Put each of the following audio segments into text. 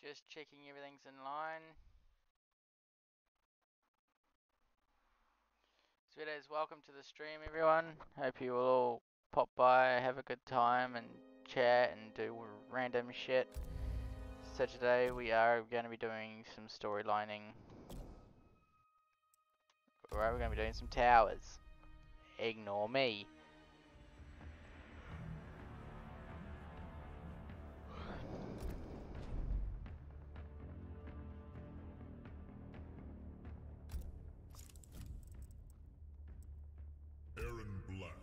Just checking everything's in line. Sweetos, welcome to the stream, everyone. Hope you will all pop by, have a good time, and chat and do random shit. So today we are going to be doing some storylining. Alright, we're going to be doing some towers. Ignore me. Erron Black.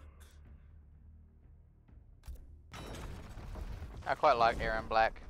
I quite like Erron Black.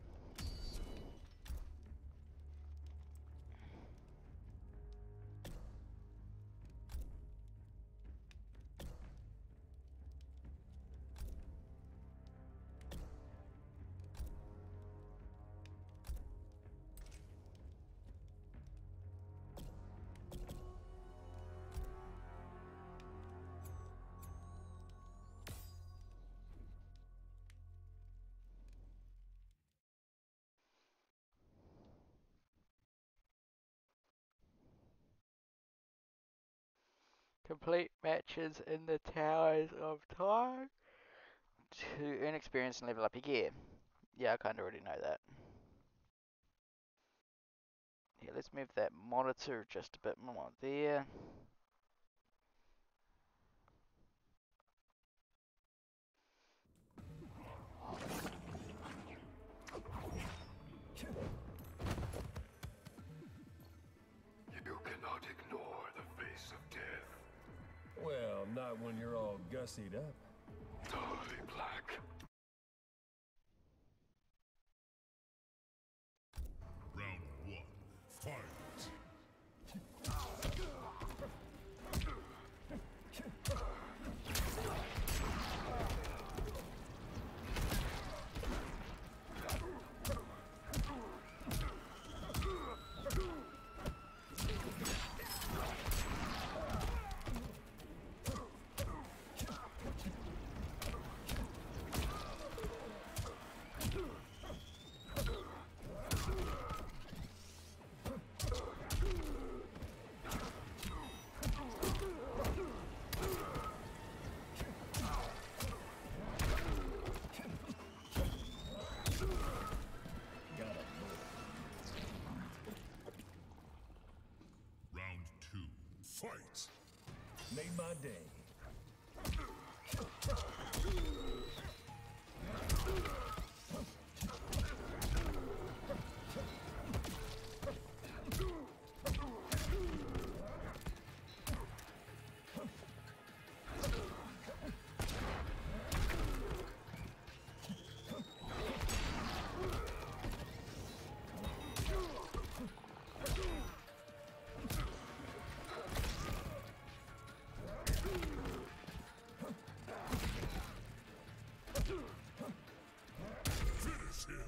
Complete matches in the Towers of Time to earn experience and level up your gear. Yeah, I kind of already know that. Yeah, let's move that monitor just a bit more there. You cannot ignore the face of death. Well, not when you're all gussied up. Die, Black. Round 1. Fight! Round 2. Fight! Made my day. Finish him!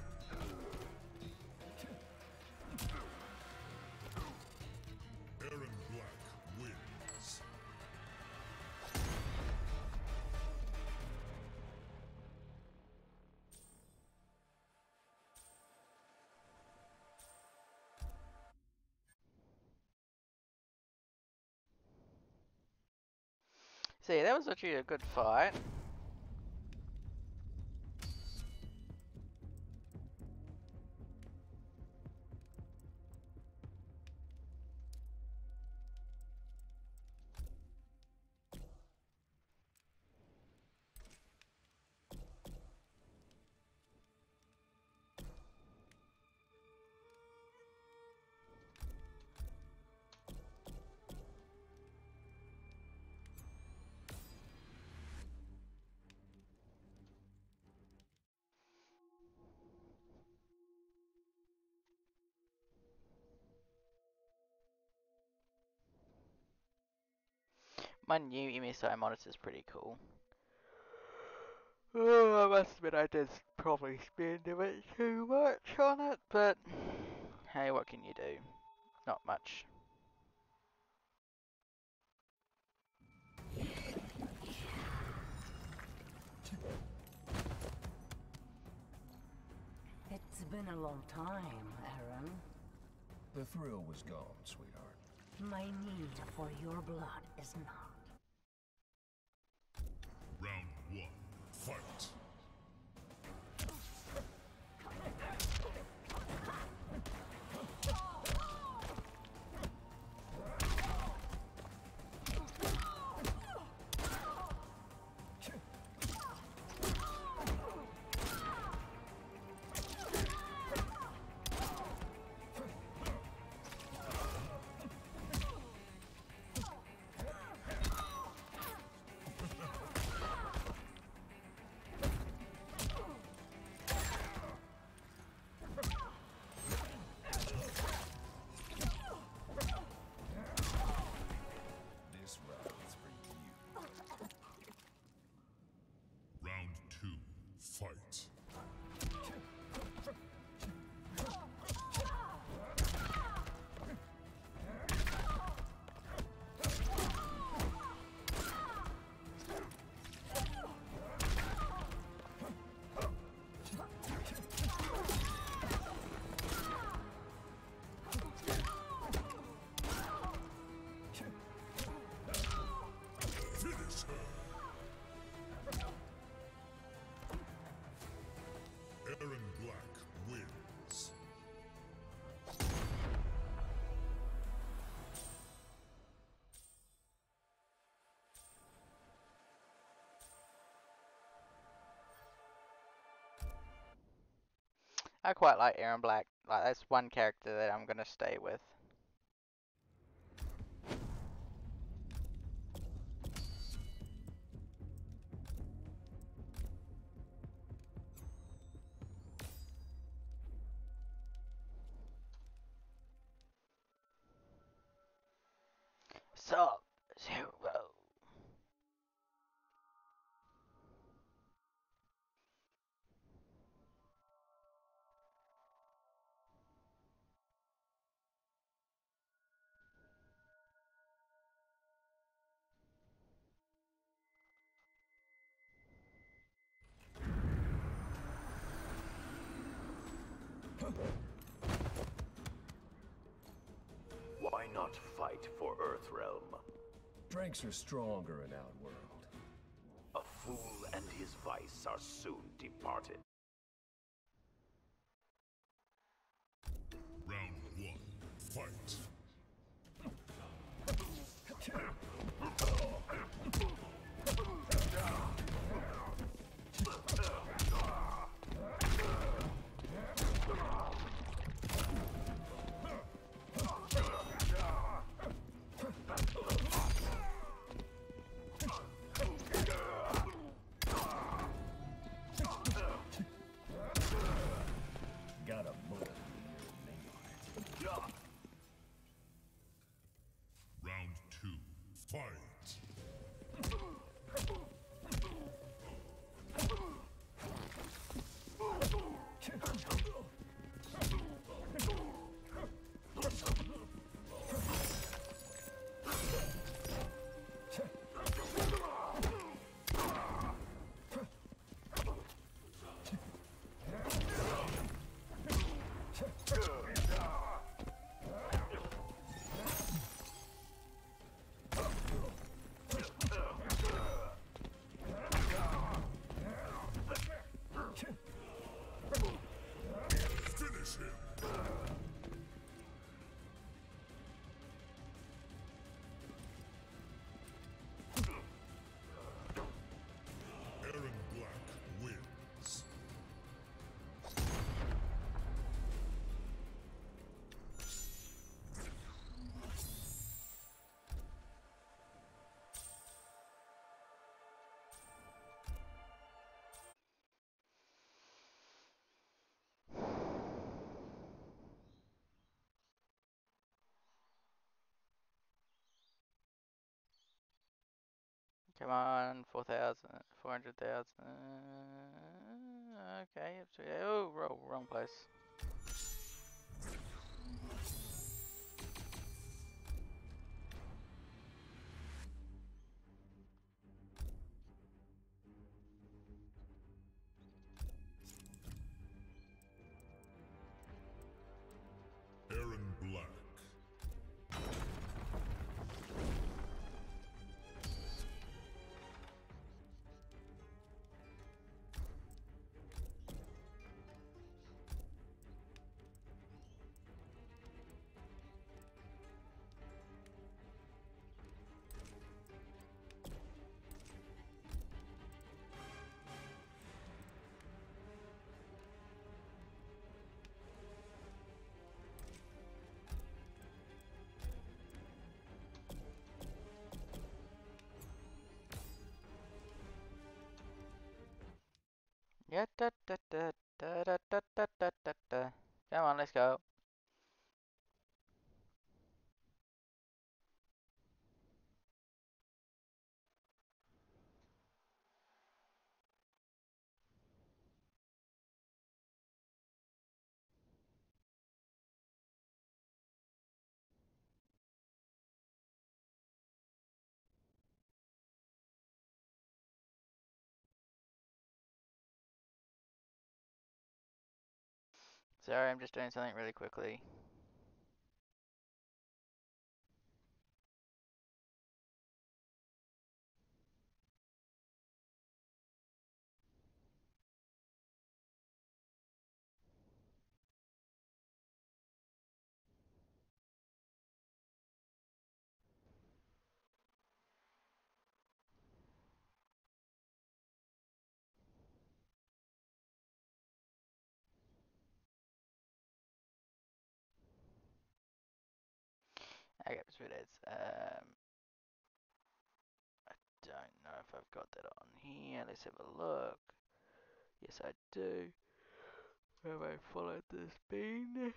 Erron Black wins. So yeah, that was actually a good fight. My new MSI monitor is pretty cool. Oh, I must admit I did probably spend a bit too much on it, but hey, what can you do? Not much. It's been a long time, Aaron. The thrill was gone, sweetheart. My need for your blood is not. Round one, fight. This round is for you. Round two, fight. Finish her. Aaron Black wins. I quite like Aaron Black. Like that's one character that I'm gonna stay with. Sub-Zero. Why not fight for Earthrealm? Drakes are stronger in Outworld. A fool and his vice are soon departed. Round one, fight. Got a bullet in your name. Round two, fight. Finish him. Aaron Black wins. Come on, 4,000, 400,000. Okay, up to oh, wrong place. Da, da, da, da, da, da, da, da, da, da, da. Come on, let's go. Sorry, I'm just doing something really quickly. Okay, sweet as. I don't know if I've got that on here. Let's have a look. Yes, I do. Have I followed this bean?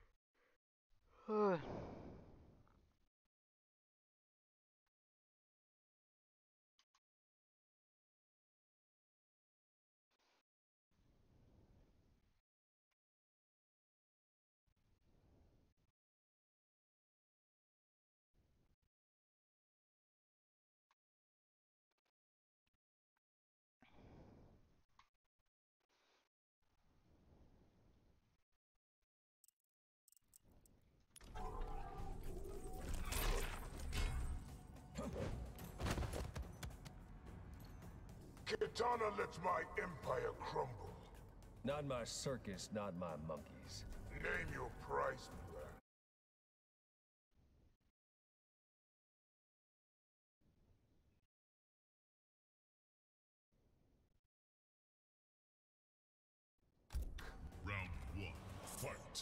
Kitana lets my empire crumble. Not my circus, not my monkeys. Name your price, Mulan. Round one, fight.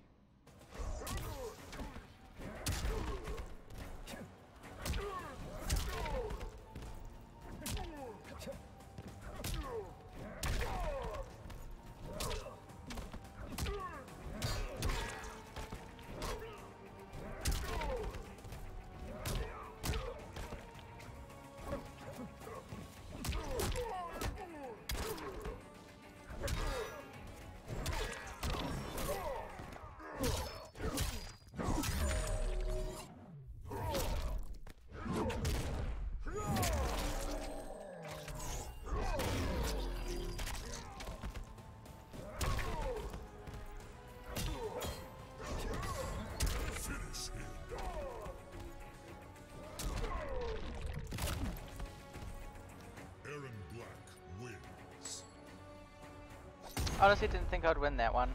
Honestly, didn't think I'd win that one.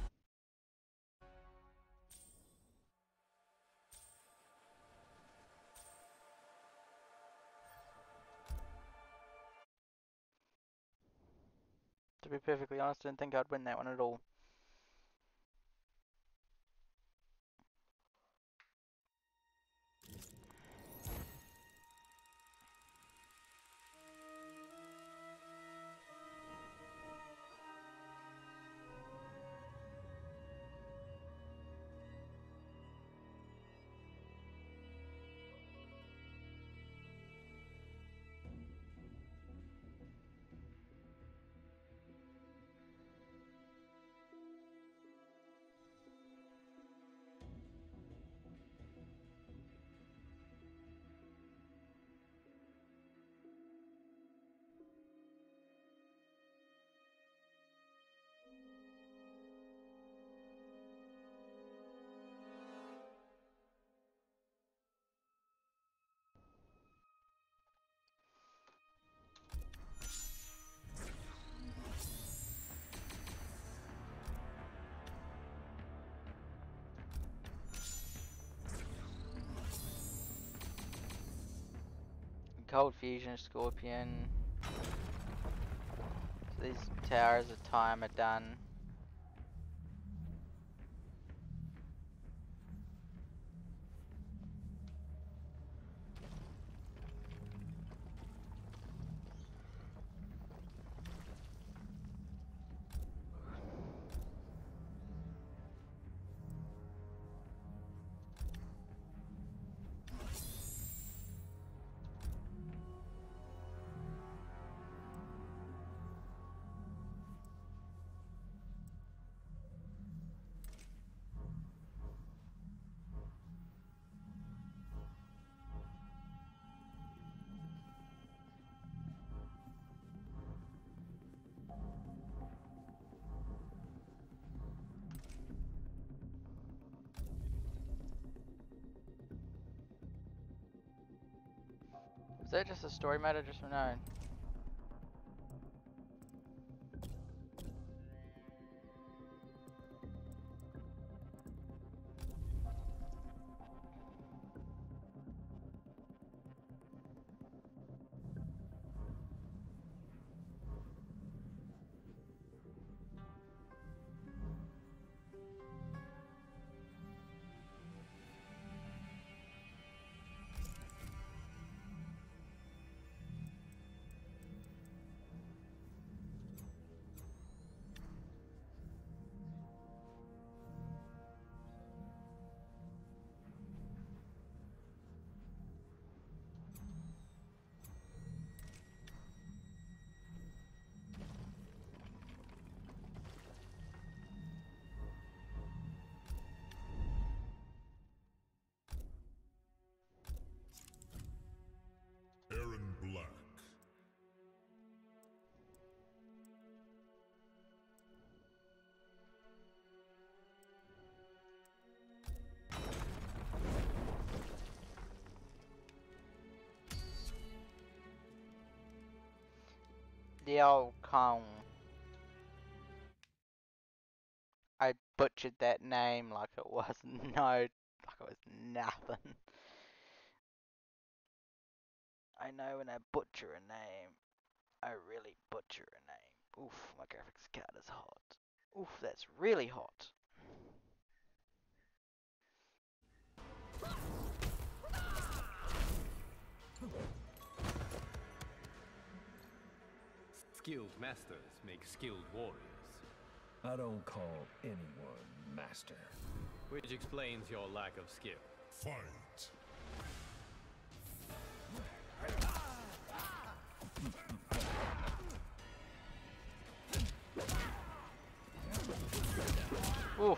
To be perfectly honest, didn't think I'd win that one at all. Cold Fusion, Scorpion. So these towers of time are done. that just a story mode or just unknown? Aaron Black. Liao Kong. I butchered that name like it was like it was nothing. I know when I butcher a name, I really butcher a name. Oof, my graphics card is hot. Oof, that's really hot. Skilled masters make skilled warriors. I don't call anyone master. Which explains your lack of skill. Fight. Oof.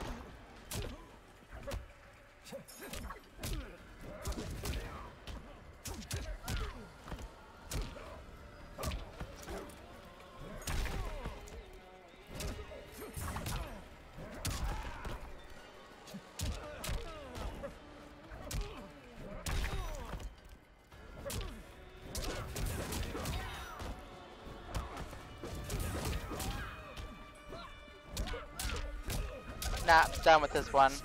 Nah, done with this one.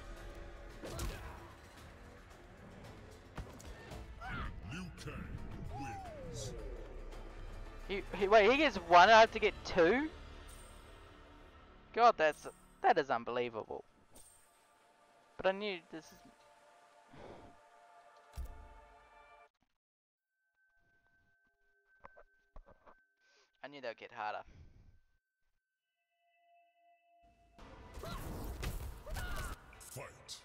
Liu Kang wins. Wait, he gets one, I have to get two? God, that is unbelievable. But I knew this is... I knew they'd get harder. Fight.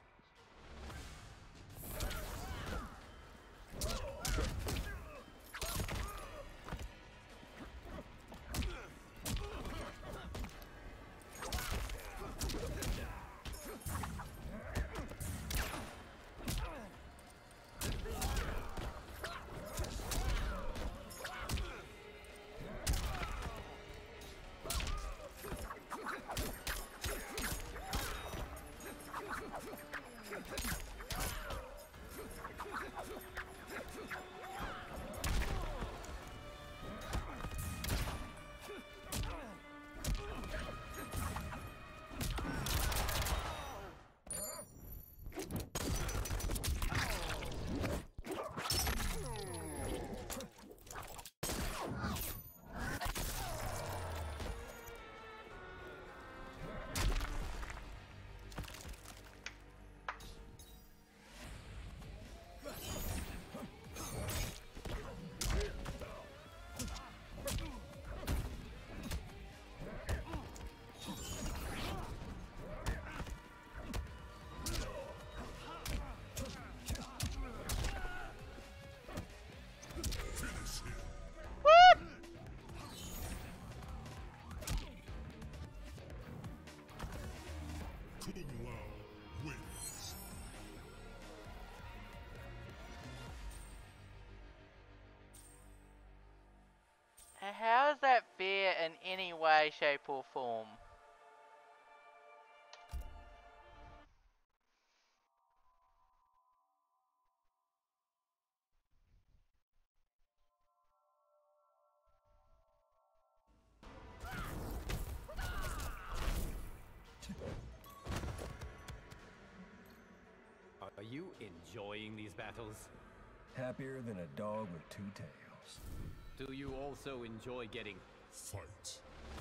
Kung Lao wins. How is that fair in any way, shape or form? enjoying these battles? Happier than a dog with two tails. Do you also enjoy getting Fight.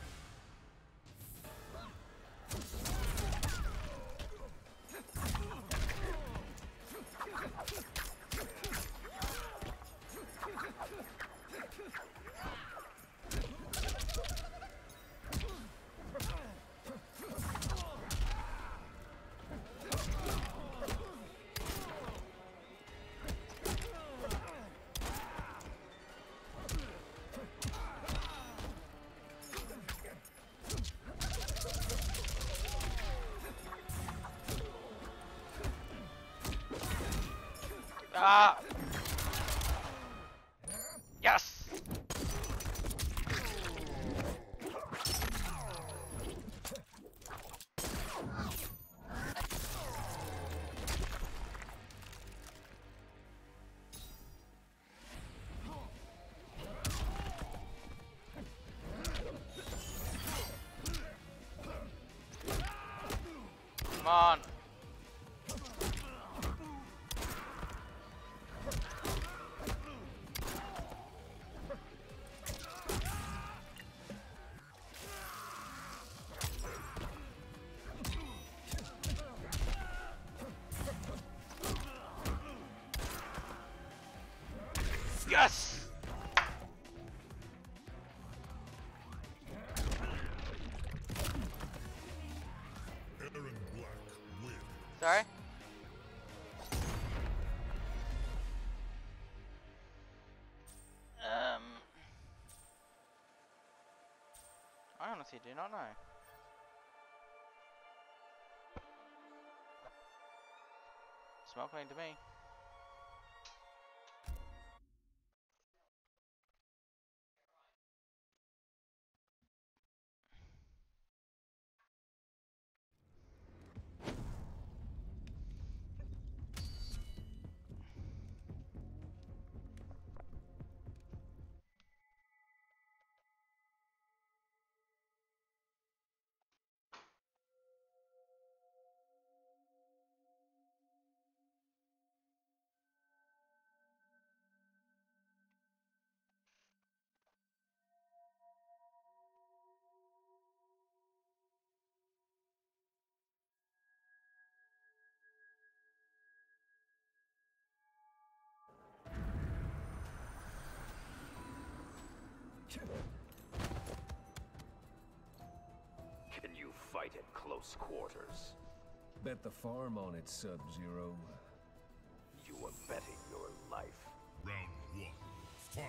Ah! Yes! Come on! Yes! Aaron Black wins. Sorry? I honestly do not know. Smoke clean to me. Can you fight at close quarters? Bet the farm on it, Sub-Zero. You are betting your life. Round one. Fight.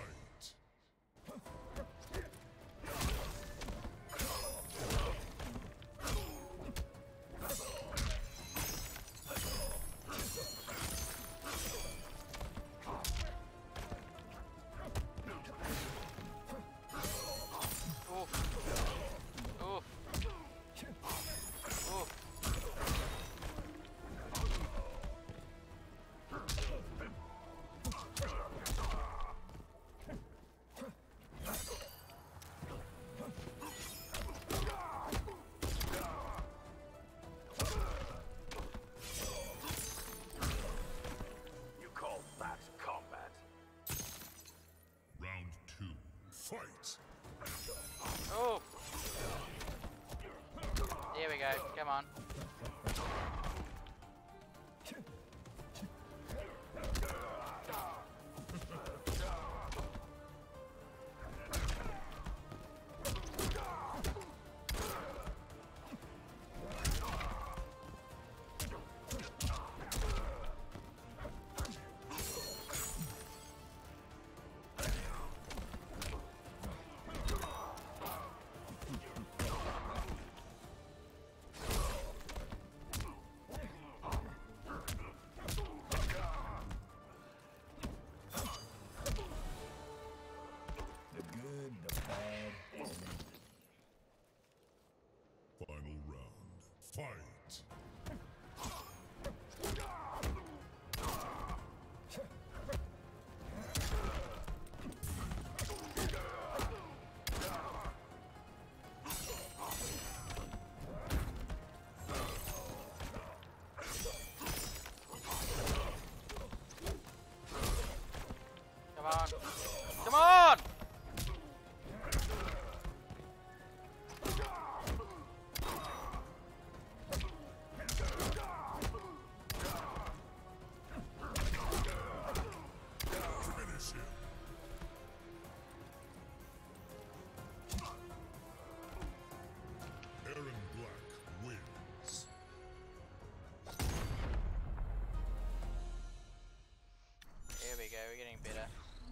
You call that combat? Round two. Fight. Oh! There we go, come on. The good, the bad, and Final round. Fight. getting better.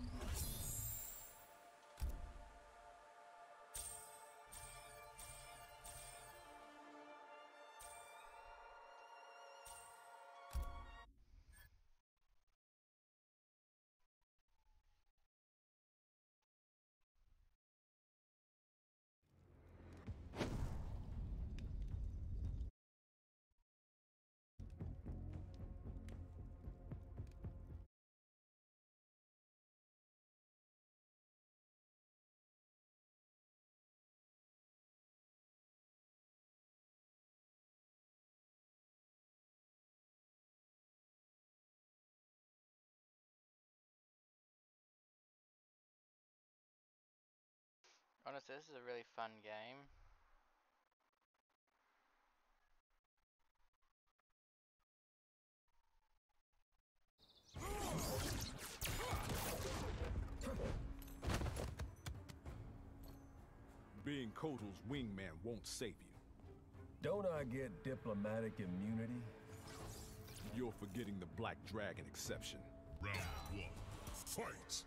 Honestly, this is a really fun game. Being Kotal's wingman won't save you. Don't I get diplomatic immunity? You're forgetting the Black Dragon exception. Round one. Fight!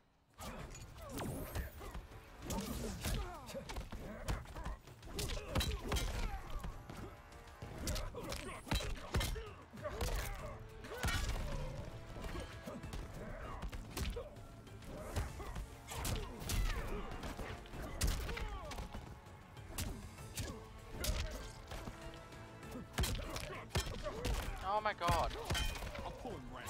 Oh my god. I'll pull him right.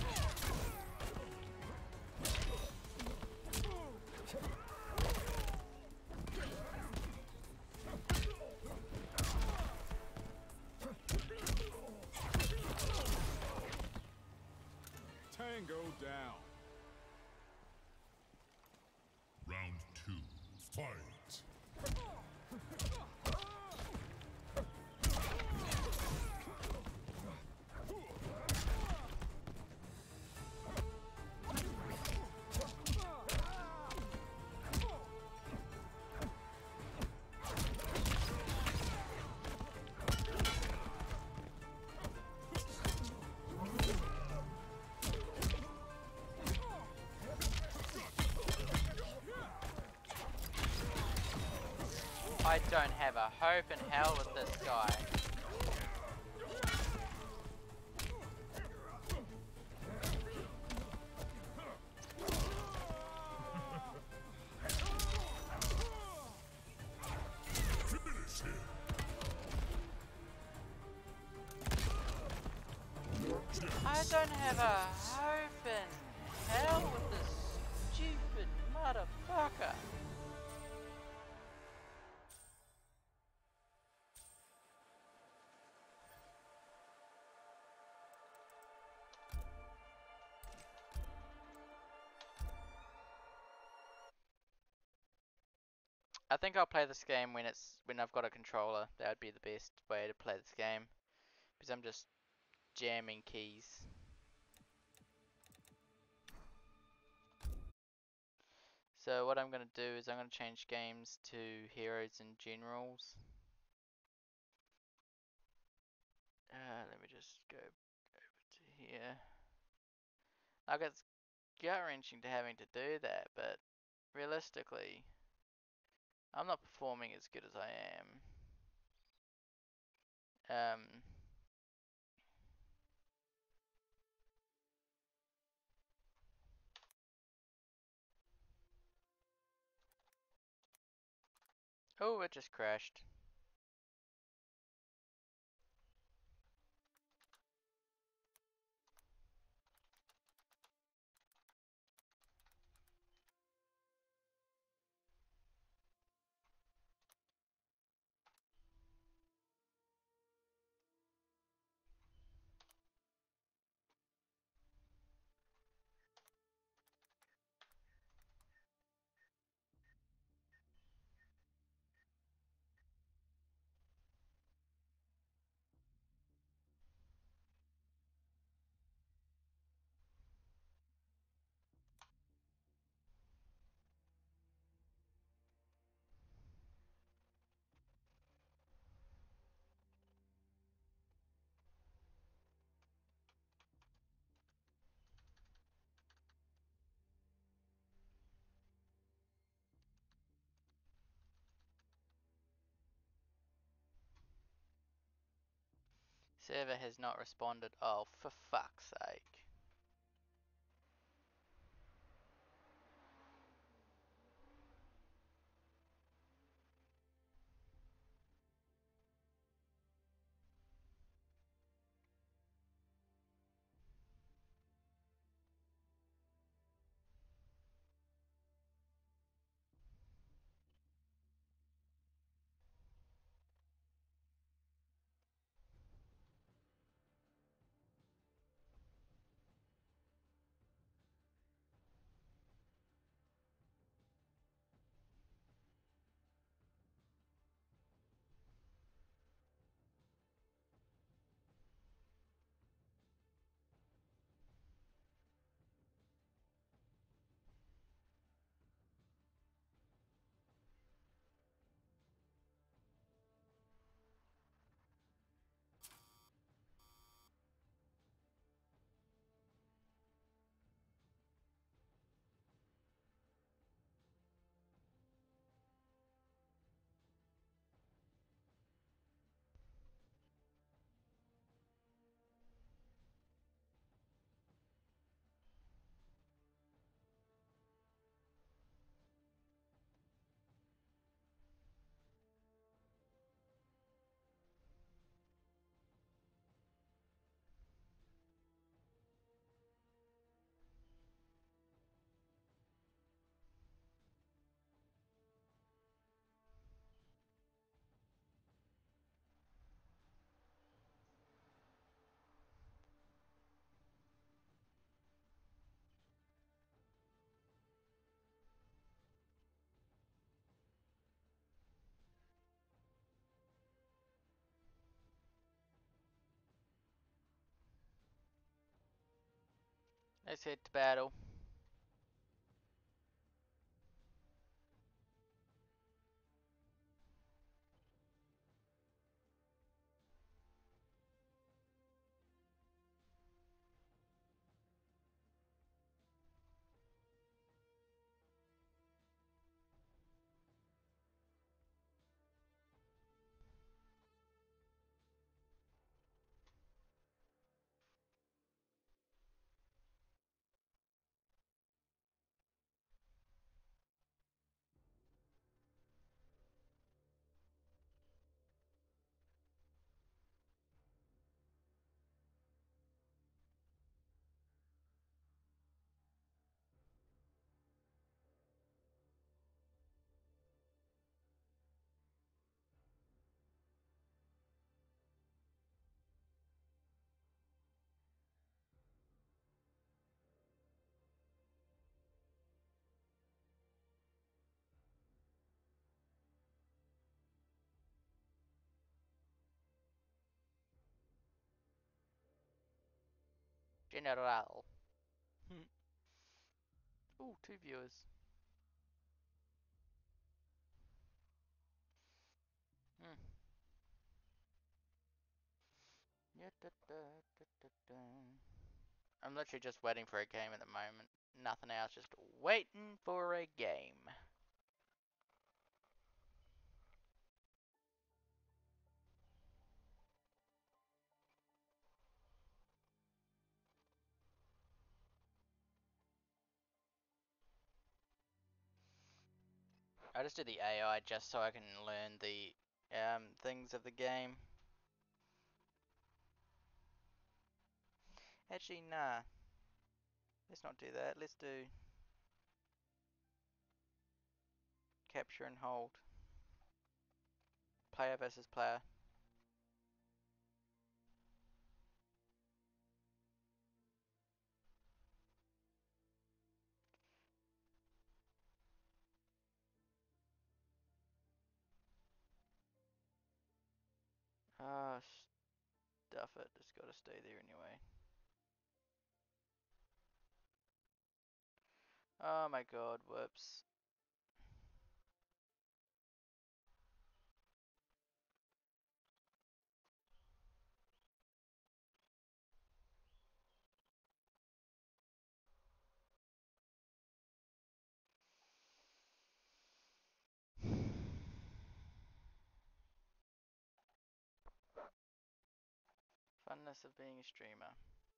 Tango down. Round two. Fight! I don't have a hope in hell with this guy. Finish him! I don't have a hope in hell with this stupid motherfucker. I think I'll play this game when I've got a controller. That would be the best way to play this game, because I'm just jamming keys. So what I'm gonna do is I'm gonna change games to heroes and generals. Let me just go over to here. Like, it's gut wrenching to having to do that, but realistically, I'm not performing as good as I am. Oh, it just crashed. Server has not responded. Oh, for fuck's sake. Let's head to battle. General. Ooh, 2 viewers. Hmm. I'm literally just waiting for a game at the moment. Nothing else, just waiting for a game. I just do the AI just so I can learn the things of the game. Actually, nah. Let's not do that. Let's do capture and hold. Player versus player. Ah, stuff it. It's gotta stay there anyway. Oh my god, whoops. Funness of being a streamer.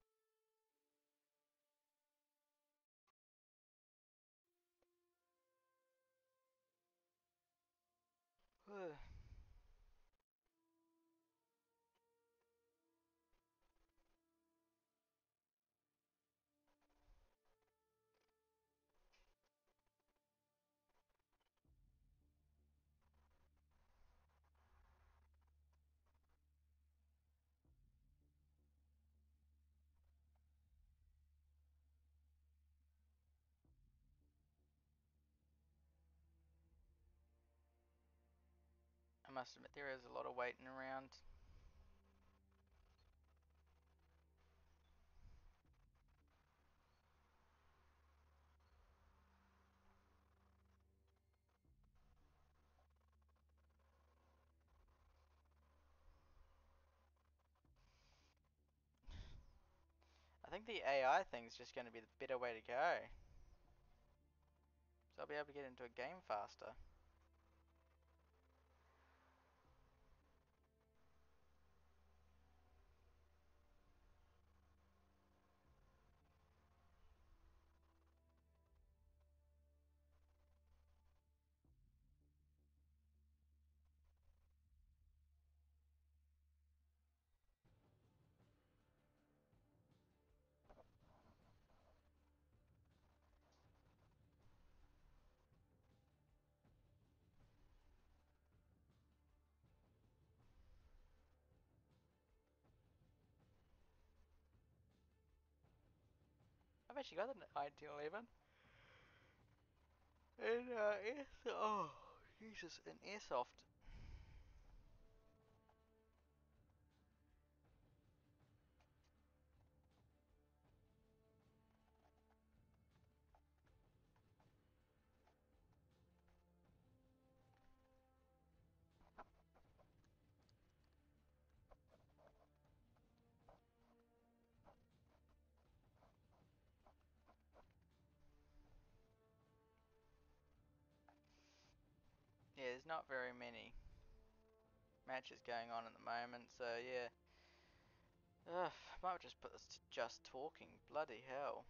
I must admit there is a lot of waiting around. I think the AI thing's just going to be the better way to go. So I'll be able to get into a game faster. I've actually got an IT11. And oh, Jesus, an airsoft. Yeah, there's not very many matches going on at the moment, so yeah. Ugh, might just put this to just talking. Bloody hell.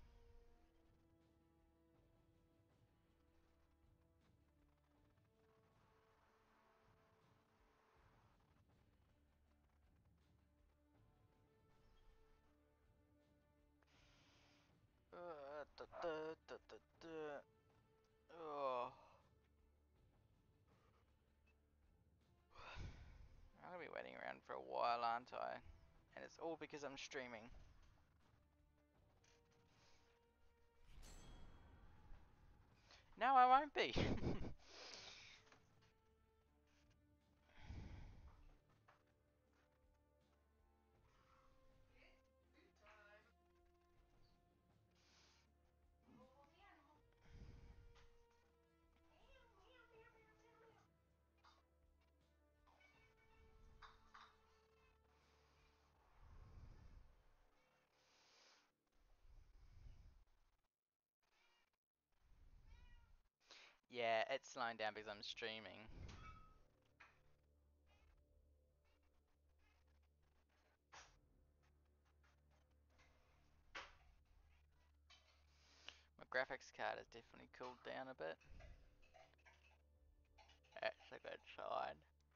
Oh. I'm gonna be waiting around for a while, aren't I? And it's all because I'm streaming. No, I won't be. Yeah, it's slowing down because I'm streaming. My graphics card has definitely cooled down a bit. That's a good sign.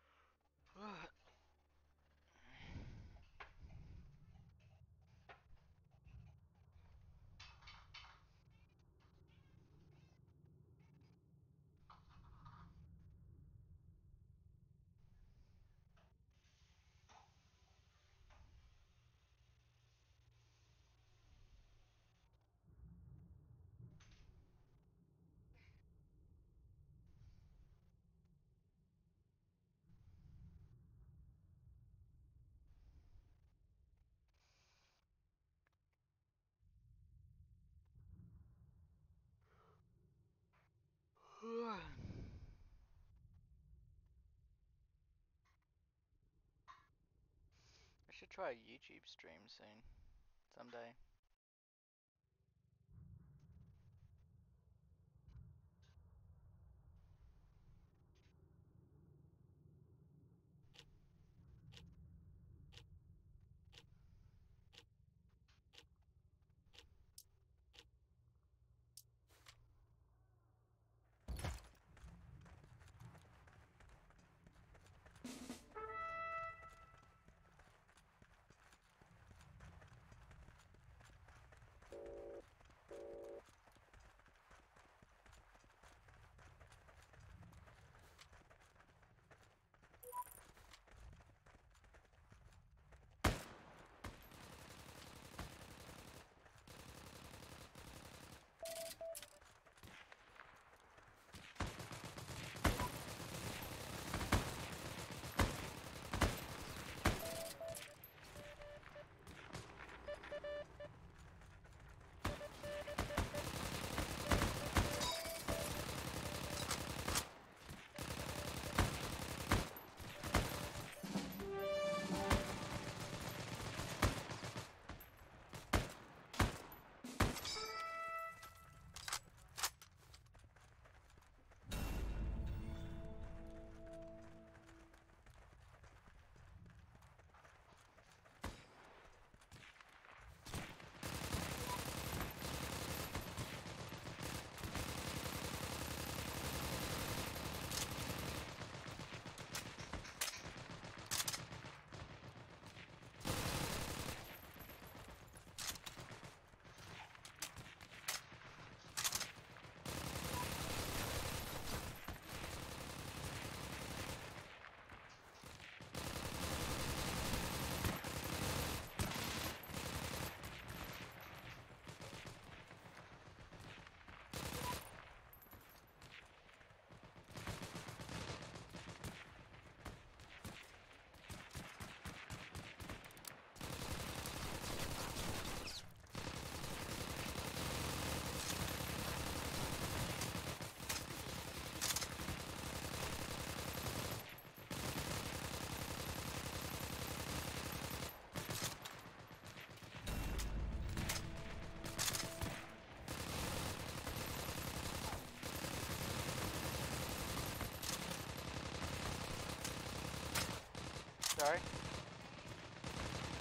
I should try a YouTube stream soon. Someday.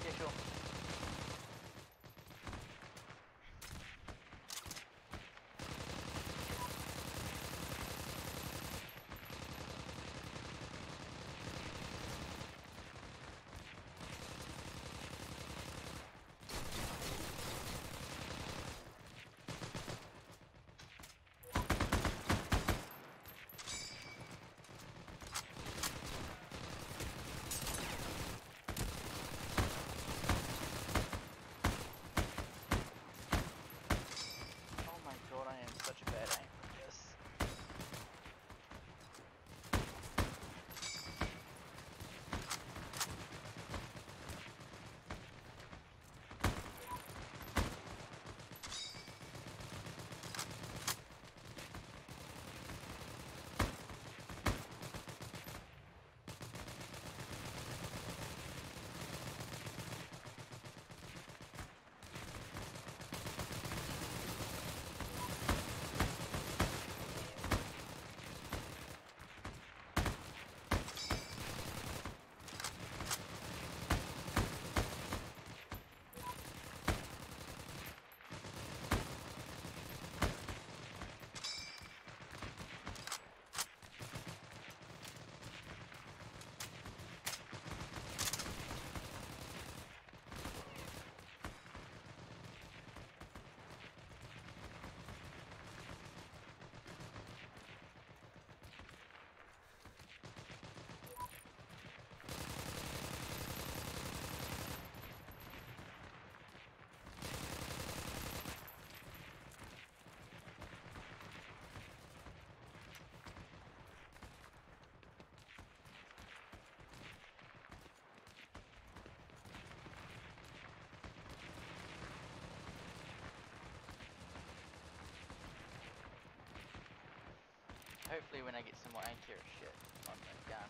special. Oh my god, I am such a bad aim with this. Hopefully when I get some more accurate shit on the gun.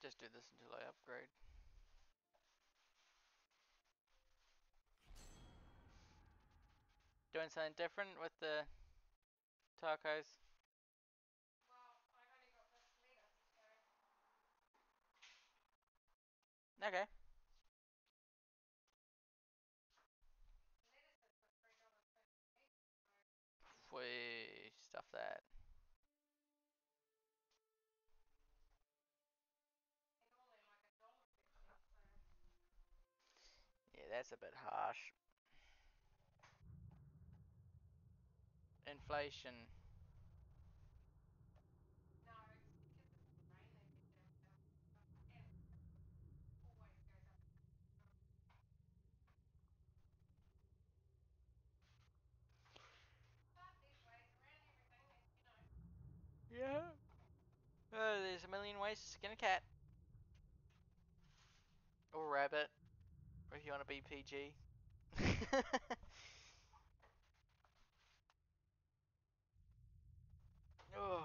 just do this until I upgrade. Doing something different with the tacos? Okay. We stuff that. Yeah, that's a bit harsh. Inflation. Yeah. Oh, there's a million ways to skin a cat. Or rabbit. Or if you want to be PG. Oh.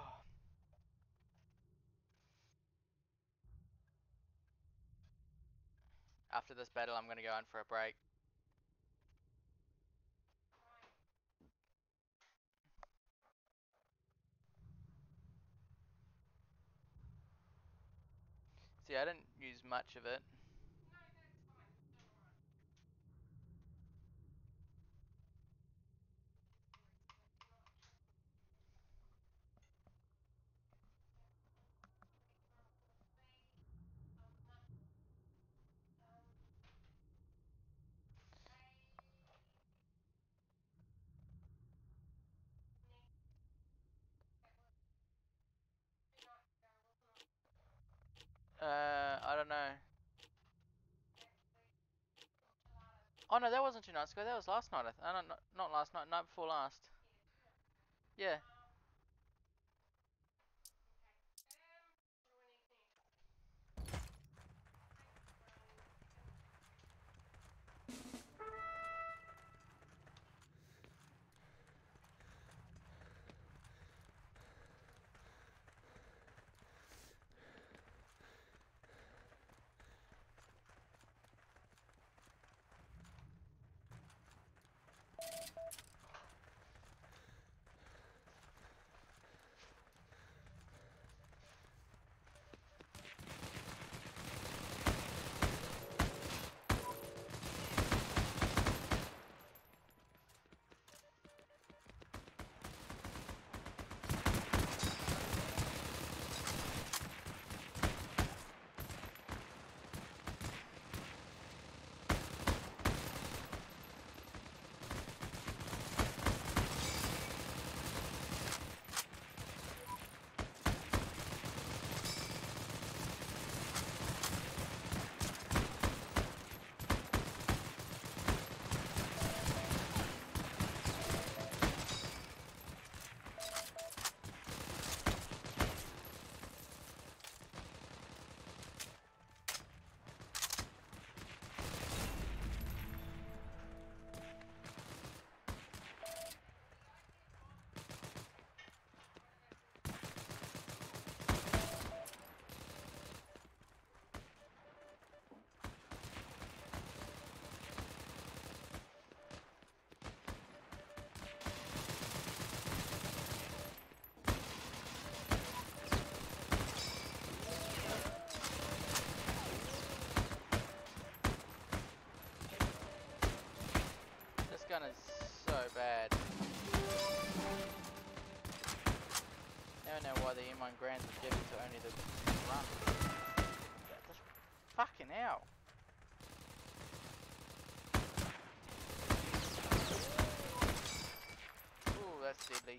After this battle, I'm going to go on for a break. See, I didn't use much of it. I don't know. Oh no, that wasn't 2 nights ago. That was last night. No, not last night. Night before last. Yeah. This gun is so bad. Now I know why the M1 Grand was given to only the run. This fucking hell. Ooh, that's deadly.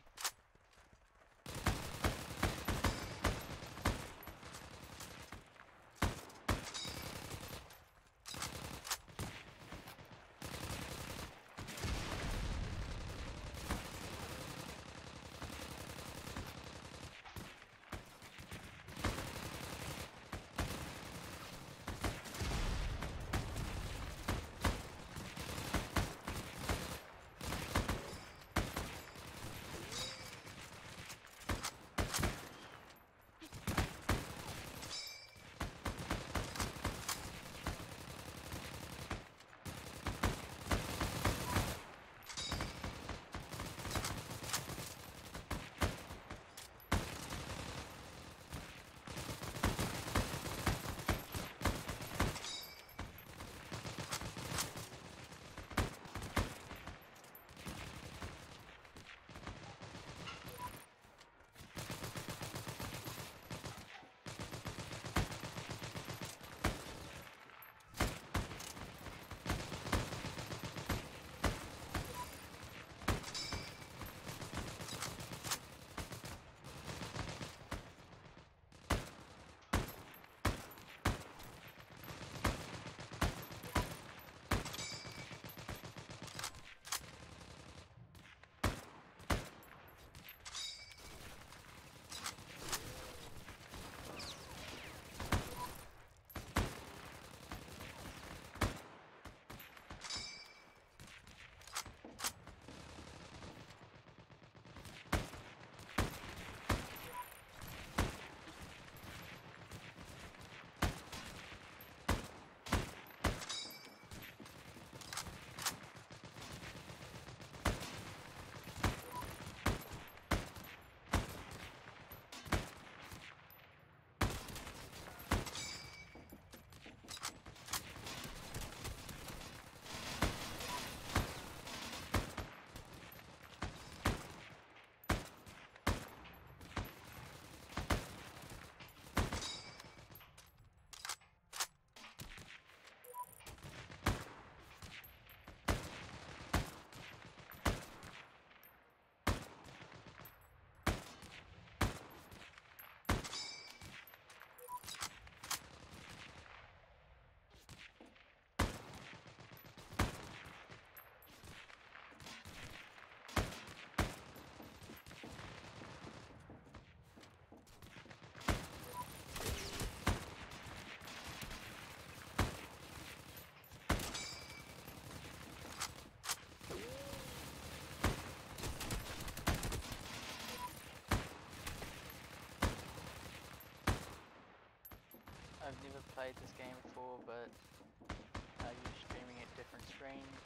I've never played this game before, but you're streaming at different screens.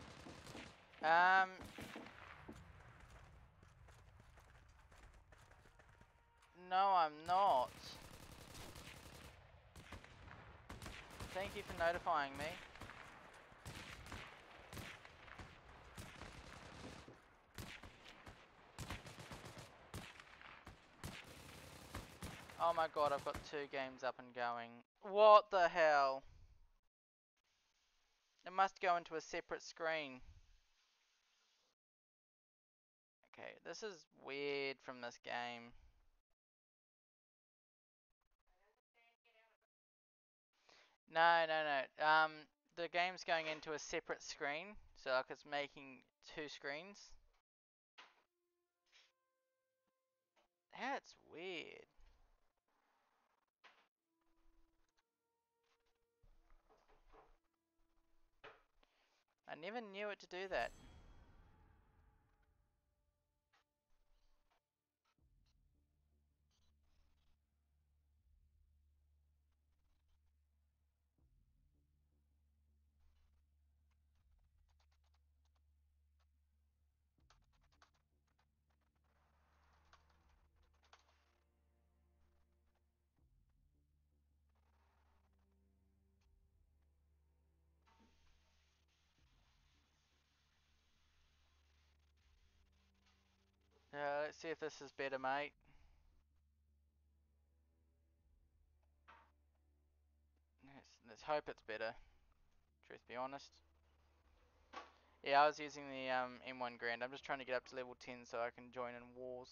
No, I'm not. Thank you for notifying me. Oh my god, I've got 2 games up and going. What the hell? It must go into a separate screen. Okay, this is weird from this game. No, no, no. The game's going into a separate screen, so like it's making 2 screens. That's weird. I never knew it to do that. Let's see if this is better, mate. Let's hope it's better. Truth be honest. Yeah, I was using the M1 Grand. I'm just trying to get up to level 10 so I can join in wars.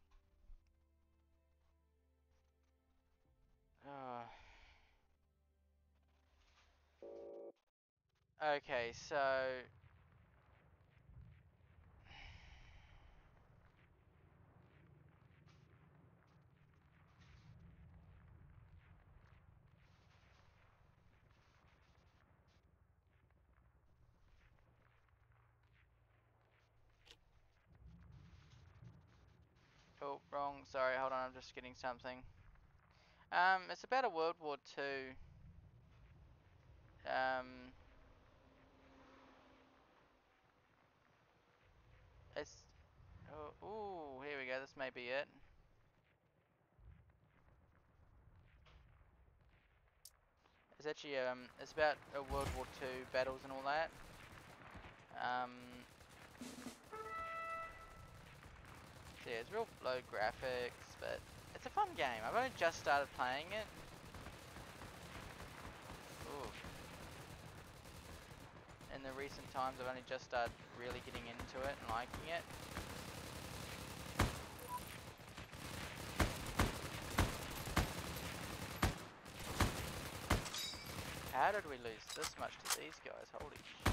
Okay, so oh, wrong. Sorry, hold on. I'm just getting something. It's about a World War II. It's oh, ooh, here we go. This may be it. It's actually it's about World War II battles and all that. So yeah, it's real low graphics, but it's a fun game. I've only just started playing it. Ooh. In the recent times, I've only just started really getting into it and liking it. How did we lose this much to these guys? Holy shit.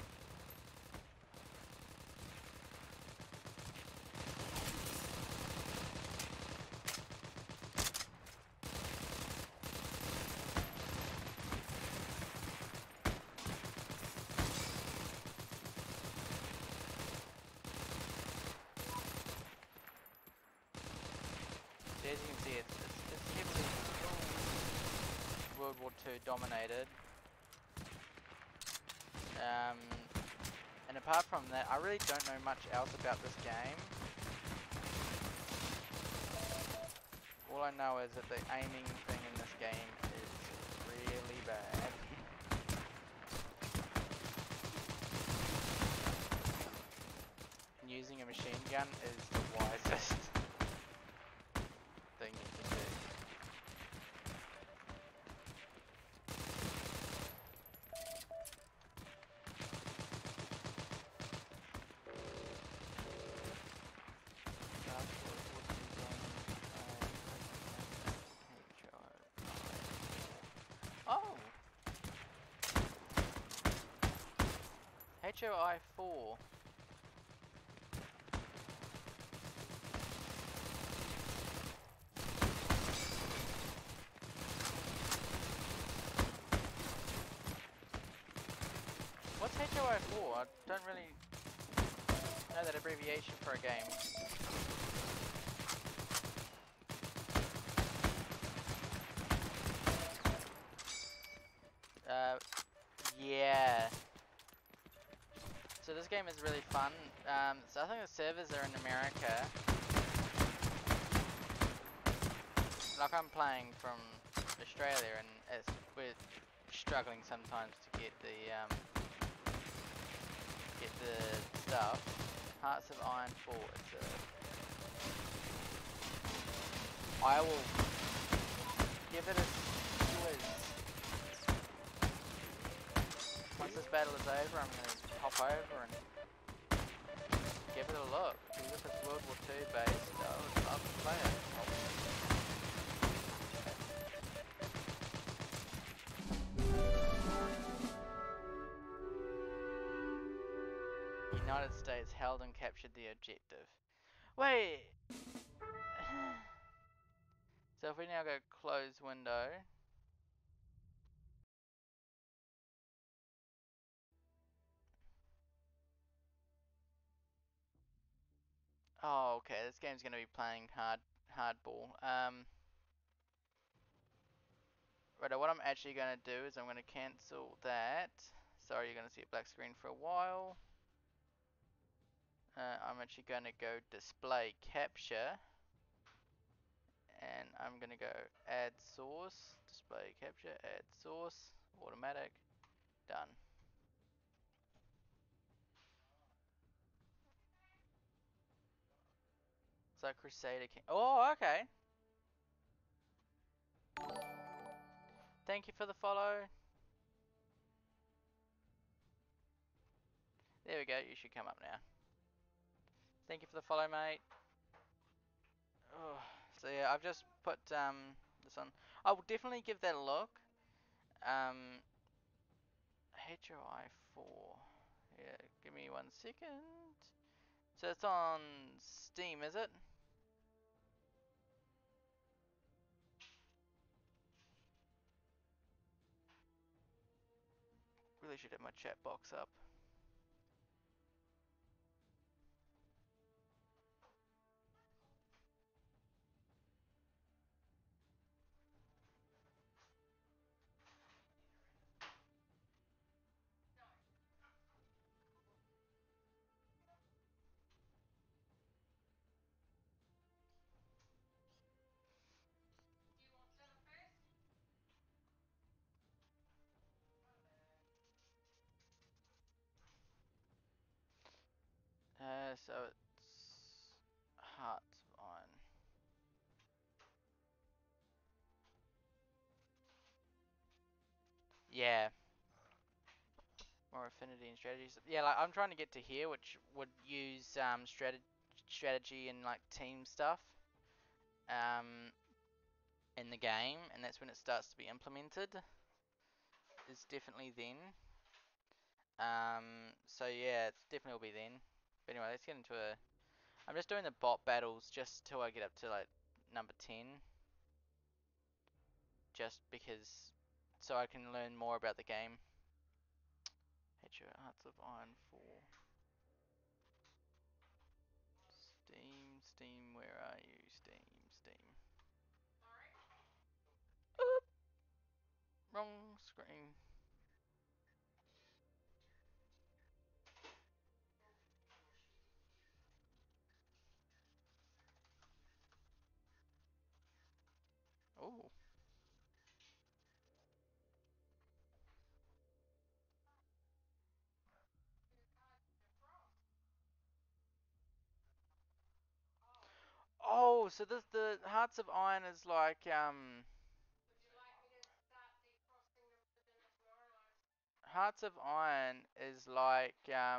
As you can see, it's heavily World War II dominated. And apart from that, I really don't know much else about this game. All I know is that the aiming thing in this game is really bad. And using a machine gun is the wisest thing you can do. Oh! HOI 4. What's HOI 4? I don't really know that abbreviation for a game. game is really fun. So I think the servers are in America. Like I'm playing from Australia, and we're struggling sometimes to get the stuff. Hearts of Iron 4. I will give it a whiz. Once this battle is over, I'm going to hop over and give it a look. Because if it's World War II based, I would love to play it. United States held and captured the objective. Wait! So if we now go close window. Oh, okay, this game's going to be playing hardball. Right, what I'm actually going to do is I'm going to cancel that. Sorry, you're going to see a black screen for a while. I'm actually going to go display capture. And I'm going to go add source, display capture, add source, automatic, done. So Crusader King. Oh, okay. Thank you for the follow. There we go, you should come up now. Thank you for the follow, mate. Oh, so yeah, I've just put this on. I will definitely give that a look. HOI 4. Yeah, give me 1 second. So it's on Steam, is it? Really should have my chat box up. So it's Hearts of Iron. Yeah. More affinity and strategies. Yeah, like I'm trying to get to here, which would use strategy and like team stuff in the game, and that's when it starts to be implemented. Is definitely then. So yeah, it's definitely will be then. But anyway, let's get into a. I'm just doing the bot battles just till I get up to like number 10. Just because, so I can learn more about the game. Hearts of Iron 4. Steam, where are you? Steam. Oop, wrong screen. Oh. Oh, so this the Hearts of Iron is like Hearts of Iron is like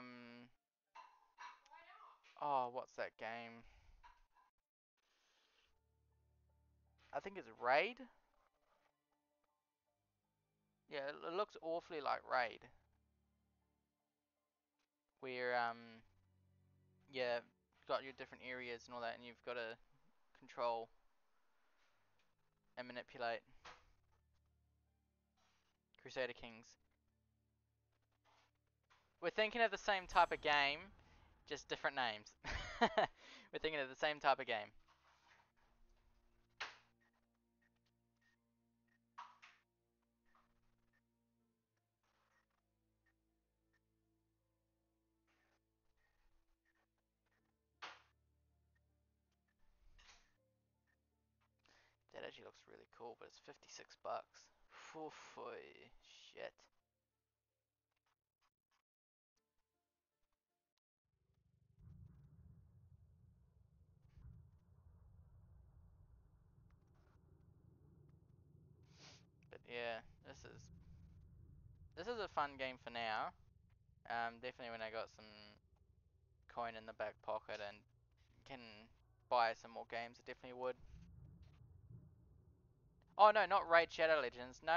oh, what's that game? I think it's Raid. Yeah, it looks awfully like Raid. Where yeah, you've got your different areas and all that, and you've got to control and manipulate. Crusader Kings. We're thinking of the same type of game, just different names. We're thinking of the same type of game. actually looks really cool, but it's 56 bucks. Shit. But yeah, this is a fun game for now. Definitely when I got some coin in the back pocket and can buy some more games, I definitely would. Oh no, not Raid Shadow Legends. No.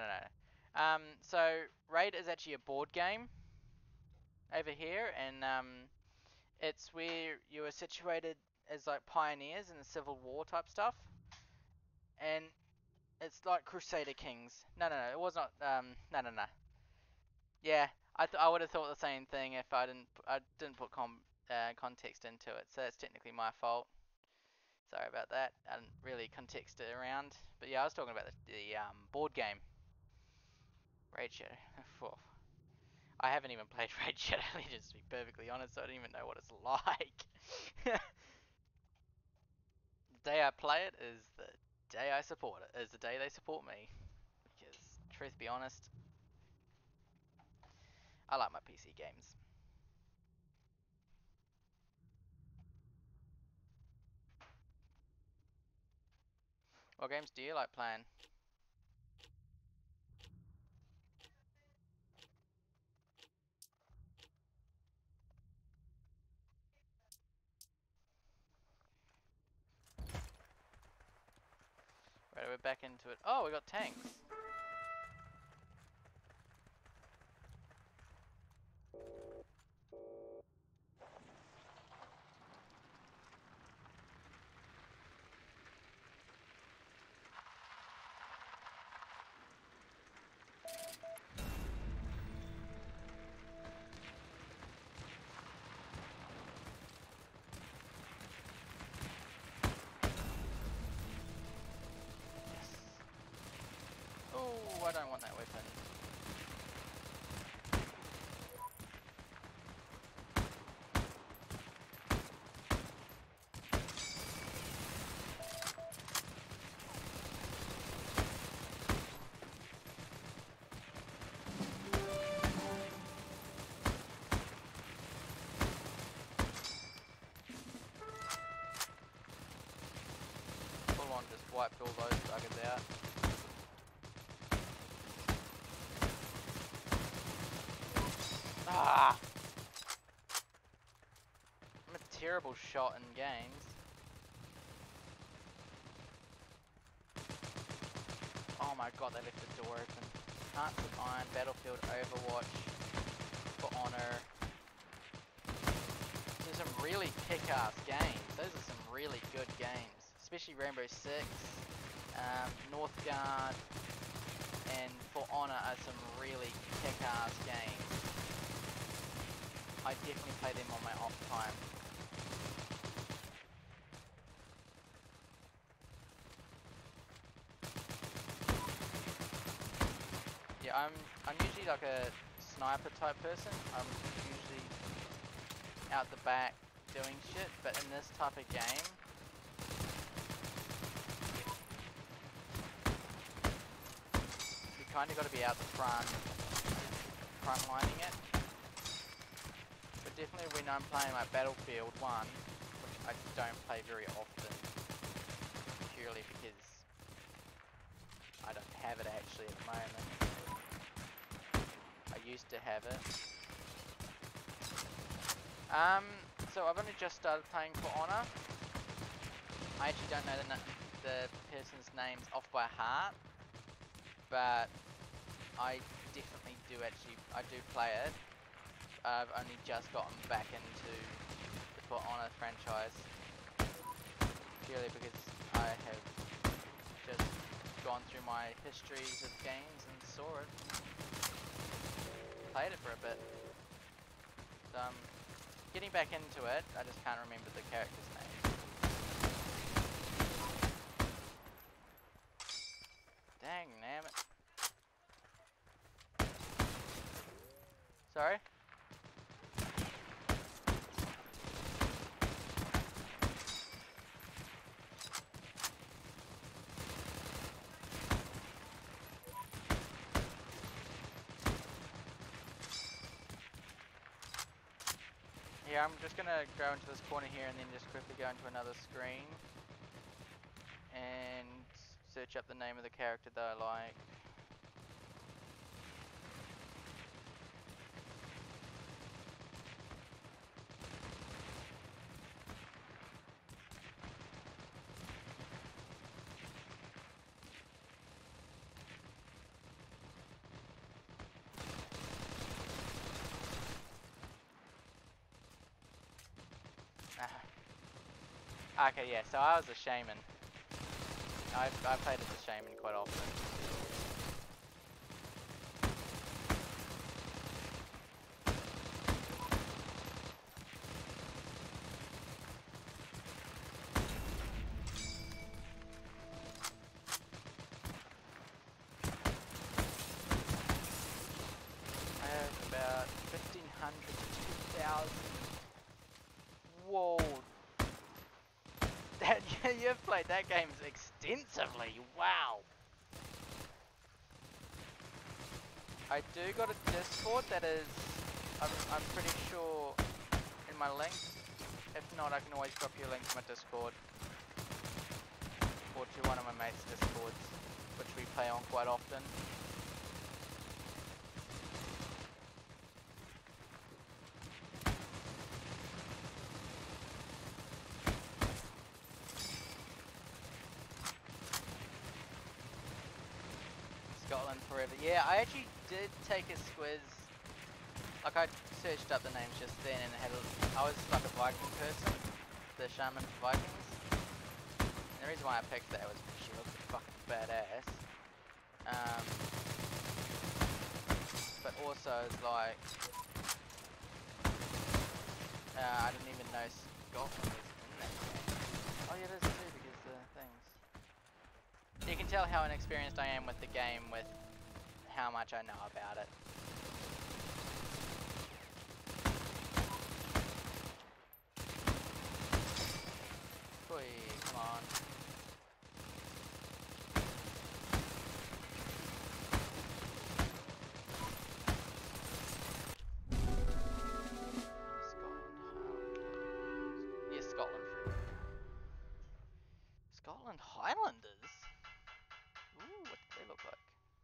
So Raid is actually a board game over here, and it's where you are situated as like pioneers in the Civil War type stuff, and it's like Crusader Kings. No, it was not. No. Yeah, I would have thought the same thing if I didn't put context into it. So that's technically my fault. Sorry about that. I didn't really context it around. But yeah, I was talking about the board game. Raid Shadow. I haven't even played Raid Shadow Legends, to be perfectly honest, so I don't even know what it's like. The day I play it is the day I support it. Is the day they support me. Because, truth be honest, I like my PC games. What games do you like playing? Right, we're back into it. Oh, we got tanks. Oh, I don't want that weapon. Full on just wiped all those buggers out. Ah! I'm a terrible shot in games. Oh my god, they left the door open. Hearts of Iron, Battlefield, Overwatch, For Honor. There's some really kick-ass games. Those are some really good games. Especially Rainbow Six, Northgard, and For Honor are some really kick-ass games. I definitely play them on my off time. Yeah, I'm usually like a sniper type person. I'm usually out the back doing shit, but in this type of game, you kind of got to be out the front lining it. But definitely when I'm playing like Battlefield 1, which I don't play very often, purely because I don't have it actually at the moment. I used to have it. So I've only just started playing For Honor. I actually don't know the person's names off by heart, but I definitely do play it. I've only just gotten back into the For Honor franchise, purely because I have just gone through my histories of games and saw it. Played it for a bit. So getting back into it, I just can't remember the character's name. Dang, damn it. Sorry? Here, I'm just gonna go into this corner here and then just quickly go into another screen and search up the name of the character that I like. Okay, yeah, so I was a shaman. I played as a shaman quite often. I have about 1,500 to 2,000. Whoa. That, you've played that game extensively, wow. I do got a Discord that is, I'm pretty sure in my link. If not, I can always drop you a link to my Discord. Or to one of my mates' Discords, which we play on quite often. Scotland forever. Yeah, I actually did take a squiz. Like I searched up the names just then and I was like a Viking person, the shaman for Vikings. And the reason why I picked that was because she looks fucking badass. But also it's like, I didn't even know Scotland was in that game. Oh yeah, it is too because the things. You can tell how inexperienced I am with the game with how much I know about it. Boy, come on. Scotland, Highlanders. Yes, Scotland forever. Scotland Highlanders? Ooh, what do they look like?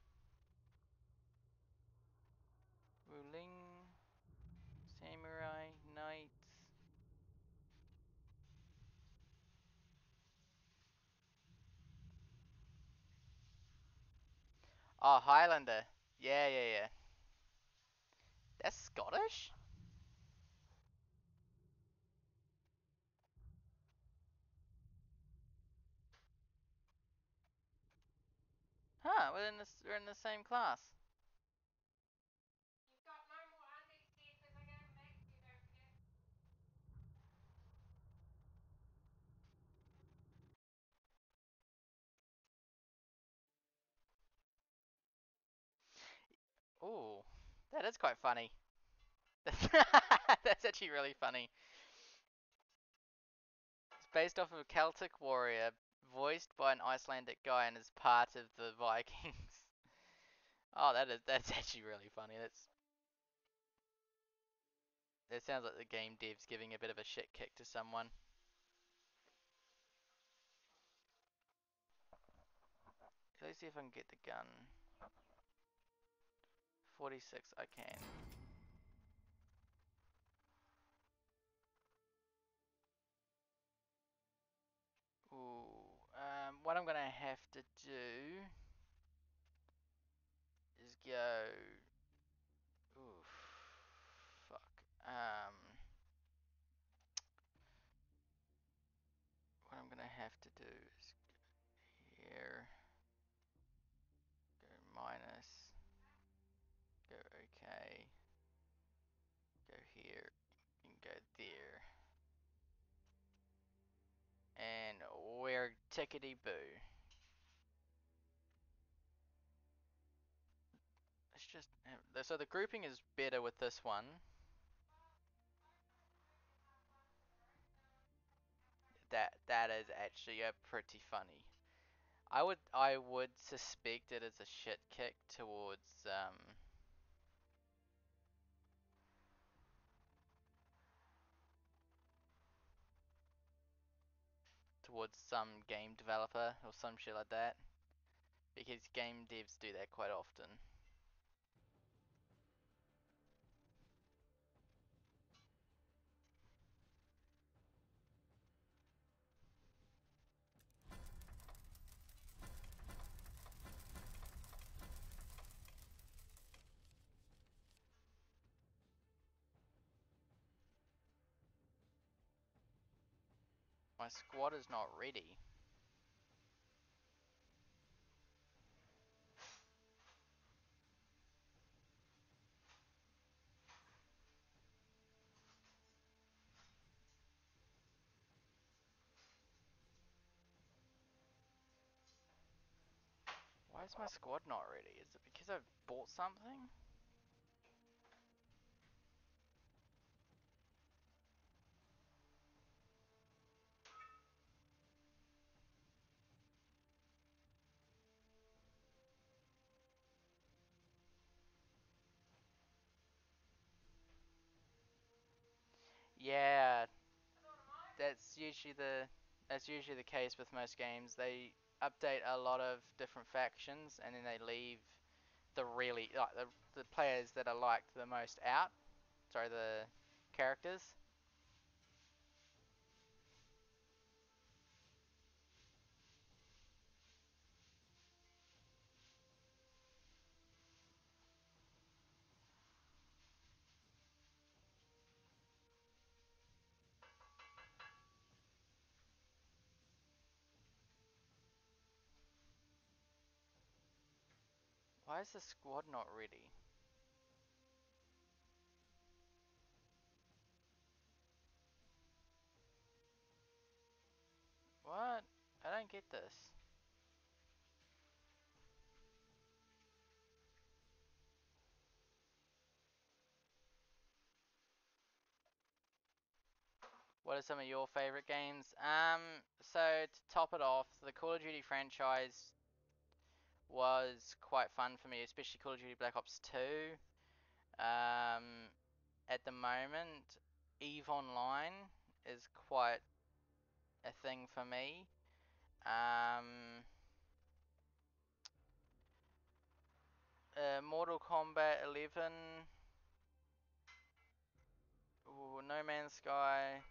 Ruling, Samurai, Knights. Oh, Highlander. Yeah, yeah, yeah. That's Scottish? Huh, we're in the same class. Ooh, that is quite funny. That's actually really funny. It's based off of a Celtic warrior, voiced by an Icelandic guy and is part of the Vikings. Oh, that's actually really funny. That sounds like the game dev's giving a bit of a shit kick to someone. Let's see if I can get the gun. 46, I can. Ooh, what I'm gonna have to do is go. Oof, fuck. What I'm gonna have to do is go here, go minus, go OK, go here, and go there, and we're tickety boo. Let's just so the grouping is better with this one. That is actually pretty funny. I would suspect it as a shit kick towards towards some game developer or some shit like that. Because game devs do that quite often. My squad is not ready. Why is my squad not ready? Is it because I've bought something? Yeah, that's usually the case with most games. They update a lot of different factions and then they leave the really like the players that are liked the most out. Sorry, the characters. Why is the squad not ready? What? I don't get this. What are some of your favorite games? So to top it off, the Call of Duty franchise was quite fun for me, especially Call of Duty Black Ops 2. At the moment, EVE Online is quite a thing for me. Mortal Kombat 11, ooh, No Man's Sky,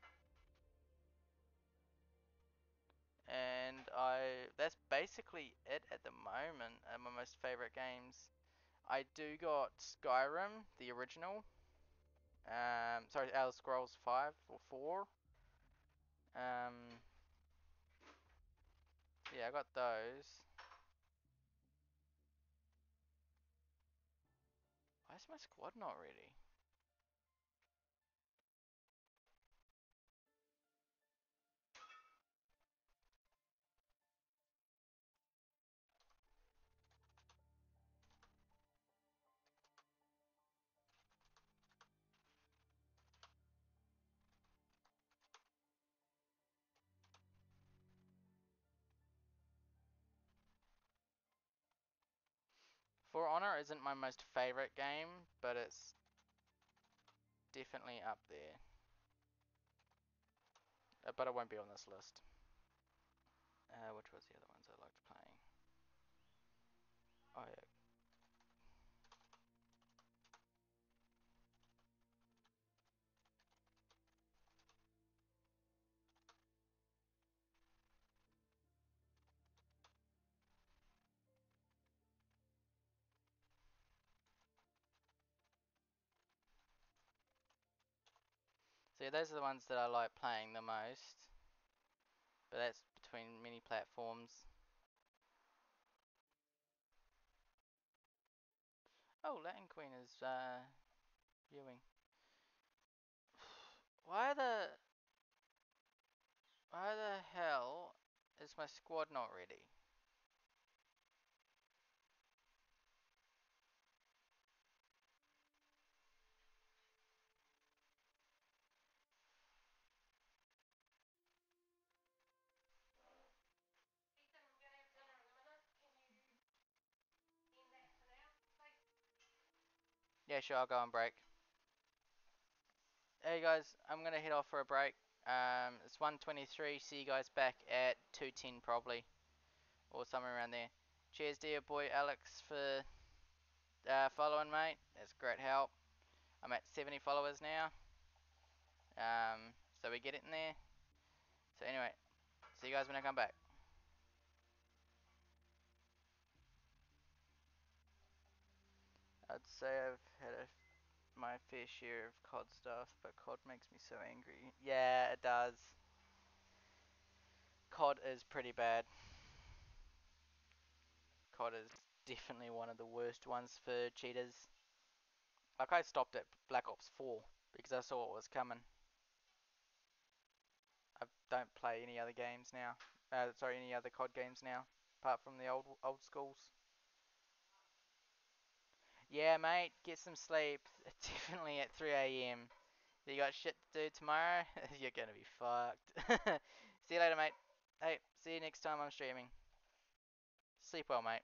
and that's basically it at the moment. My most favorite games. I do got Skyrim, the original. Sorry, Elder Scrolls 5 or 4. Yeah, I got those. Why is my squad not ready? For Honor isn't my most favorite game, but it's definitely up there. But it won't be on this list. Which was the other ones I liked playing? Oh yeah. So yeah, those are the ones that I like playing the most. But that's between many platforms. Oh, Latin Queen is viewing. Why the hell is my squad not ready? Yeah, sure, I'll go on break. Hey guys, I'm gonna head off for a break. It's 1:23. See you guys back at 2:10 probably, or somewhere around there. Cheers, dear boy Alex, for following, mate. That's great help. I'm at 70 followers now. So we get it in there. So anyway, see you guys when I come back. I'd say I've had my fair share of COD stuff, but COD makes me so angry. Yeah, it does. COD is pretty bad. COD is definitely one of the worst ones for cheaters. Like, I stopped at Black Ops 4 because I saw what was coming. I don't play any other games now. Sorry, any other COD games now, apart from the old schools. Yeah, mate, get some sleep. Definitely at 3 a.m. You got shit to do tomorrow? You're gonna be fucked. See you later, mate. Hey, see you next time I'm streaming. Sleep well, mate.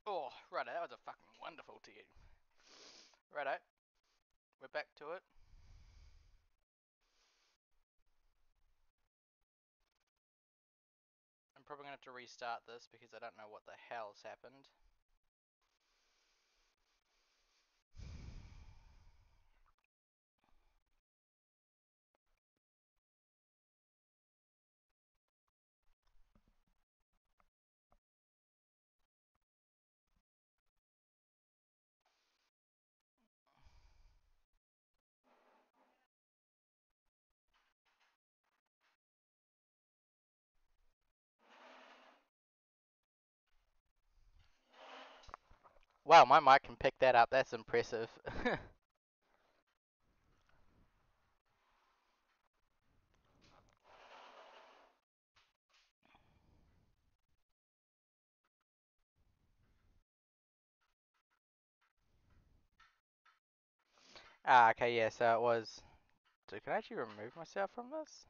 Oh, righto, that was a fucking wonderful to you. Righto, we're back to it. I'm probably going to have to restart this because I don't know what the hell's happened. Wow, my mic can pick that up. That's impressive. Ah, okay, yeah, so it was... So can I actually remove myself from this?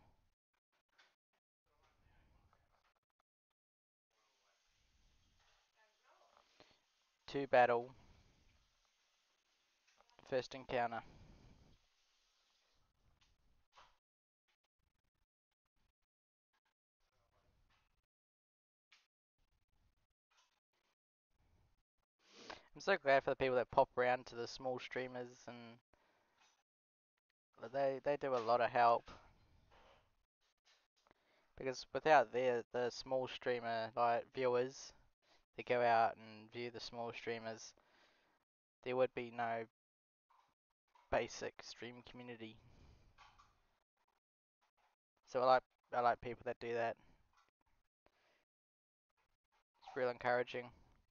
To battle. First encounter. I'm so glad for the people that pop around to the small streamers and they do a lot of help. Because without the small streamer like viewers that go out and view the small streamers, there would be no basic stream community. So I like people that do that. It's real encouraging.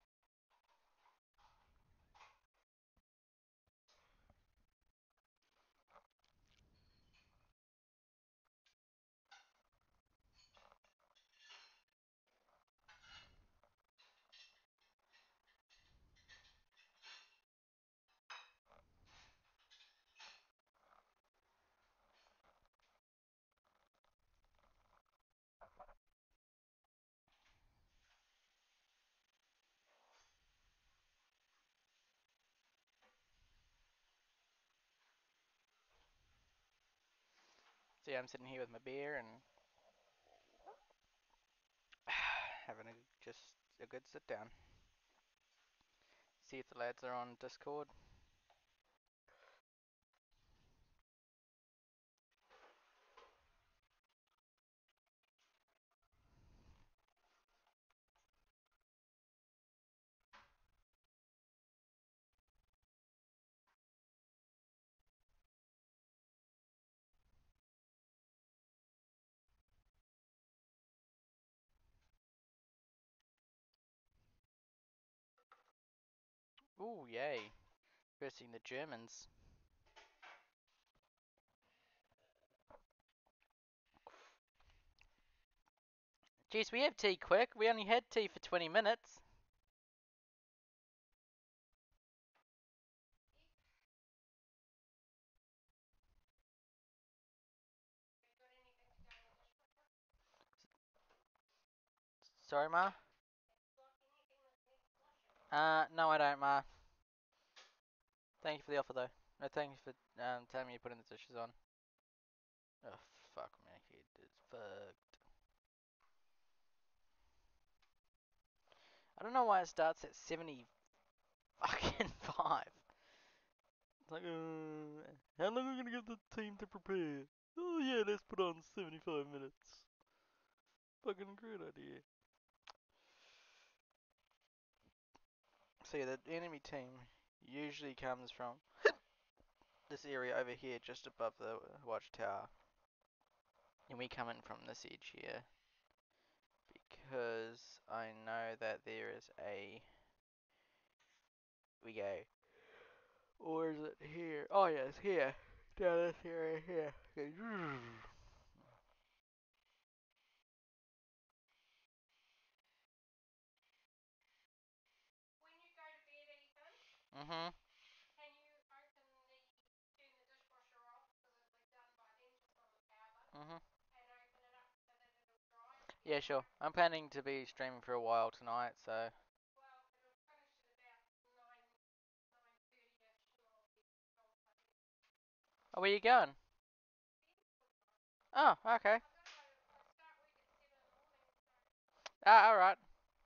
So yeah, I'm sitting here with my beer and having just a good sit down. See if the lads are on Discord. Ooh, yay. Versing the Germans. Jeez, we have tea quick. We only had tea for 20 minutes. Sorry, Ma? No, I don't, Ma. Thank you for the offer, though. No, thank you for telling me you're putting the dishes on. Oh, fuck, my head is fucked. I don't know why it starts at 70 fucking 5. It's like, how long are we gonna give the team to prepare? Oh yeah, let's put on 75 minutes. Fucking great idea. So yeah, the enemy team usually comes from this area over here, just above the watchtower. And we come in from this edge here. Because I know that there is a... We go. Or is it here? Oh yeah, it's here. Down this area here. Okay. Mm-hmm. Mm-hmm. Yeah, sure. I'm planning to be streaming for a while tonight, so... Oh, where you going? Oh, okay. Ah, alright.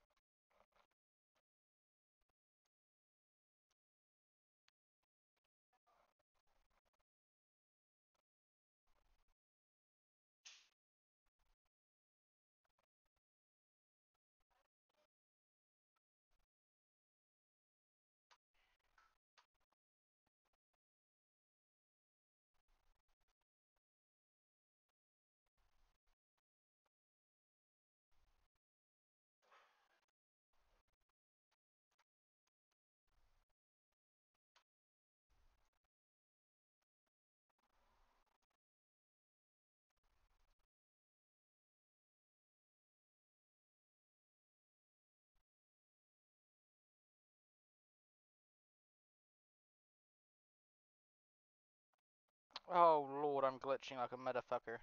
Oh lord, I'm glitching like a motherfucker.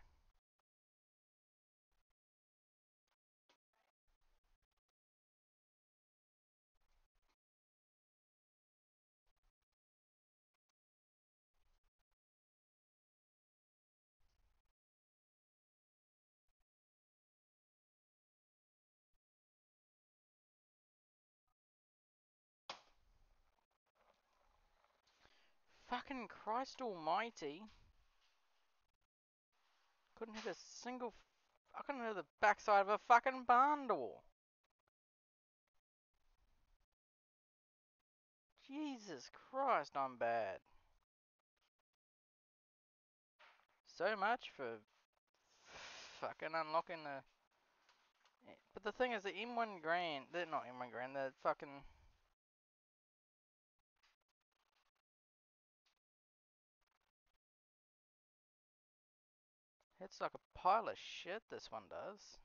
Fucking Christ almighty. Couldn't hit a single... I couldn't hit the backside of a fucking barn door. Jesus Christ, I'm bad. So much for fucking unlocking the... But the thing is, the M1 Grand... Not M1 Grand, the fucking... It's like a pile of shit, this one does.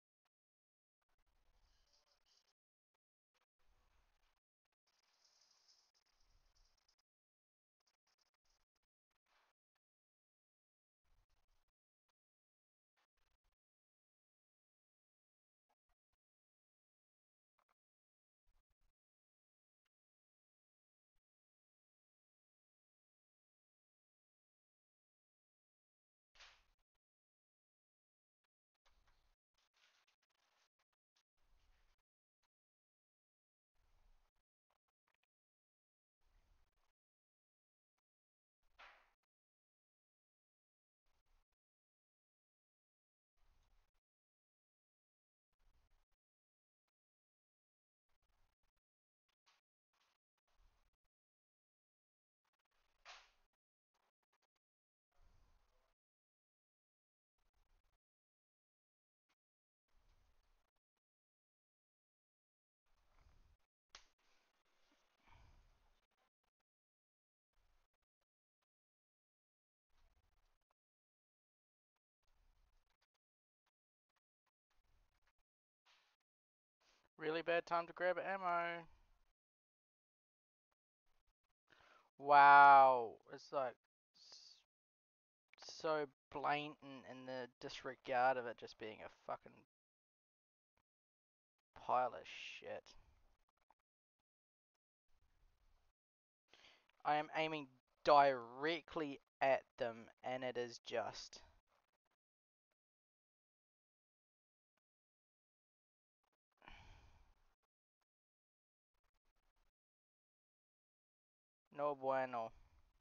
Really bad time to grab ammo. Wow. It's like... so blatant in the disregard of it just being a fucking pile of shit. I am aiming directly at them and it is just... no bueno.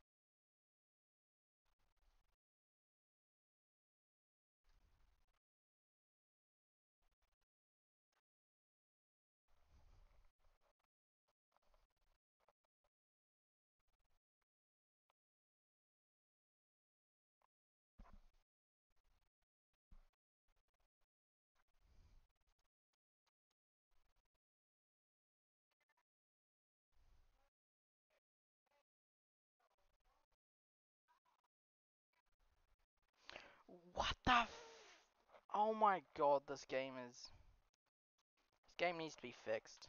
What the f... Oh my god, this game is... This game needs to be fixed.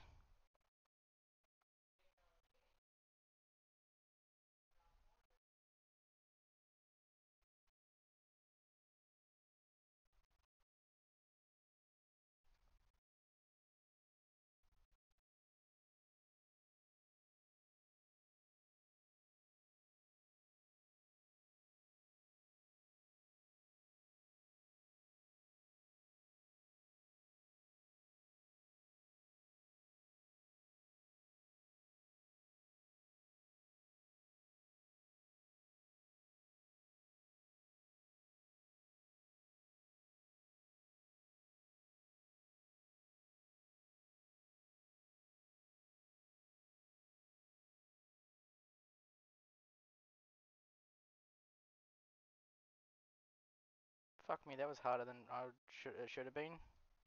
Fuck me, that was harder than it should have been.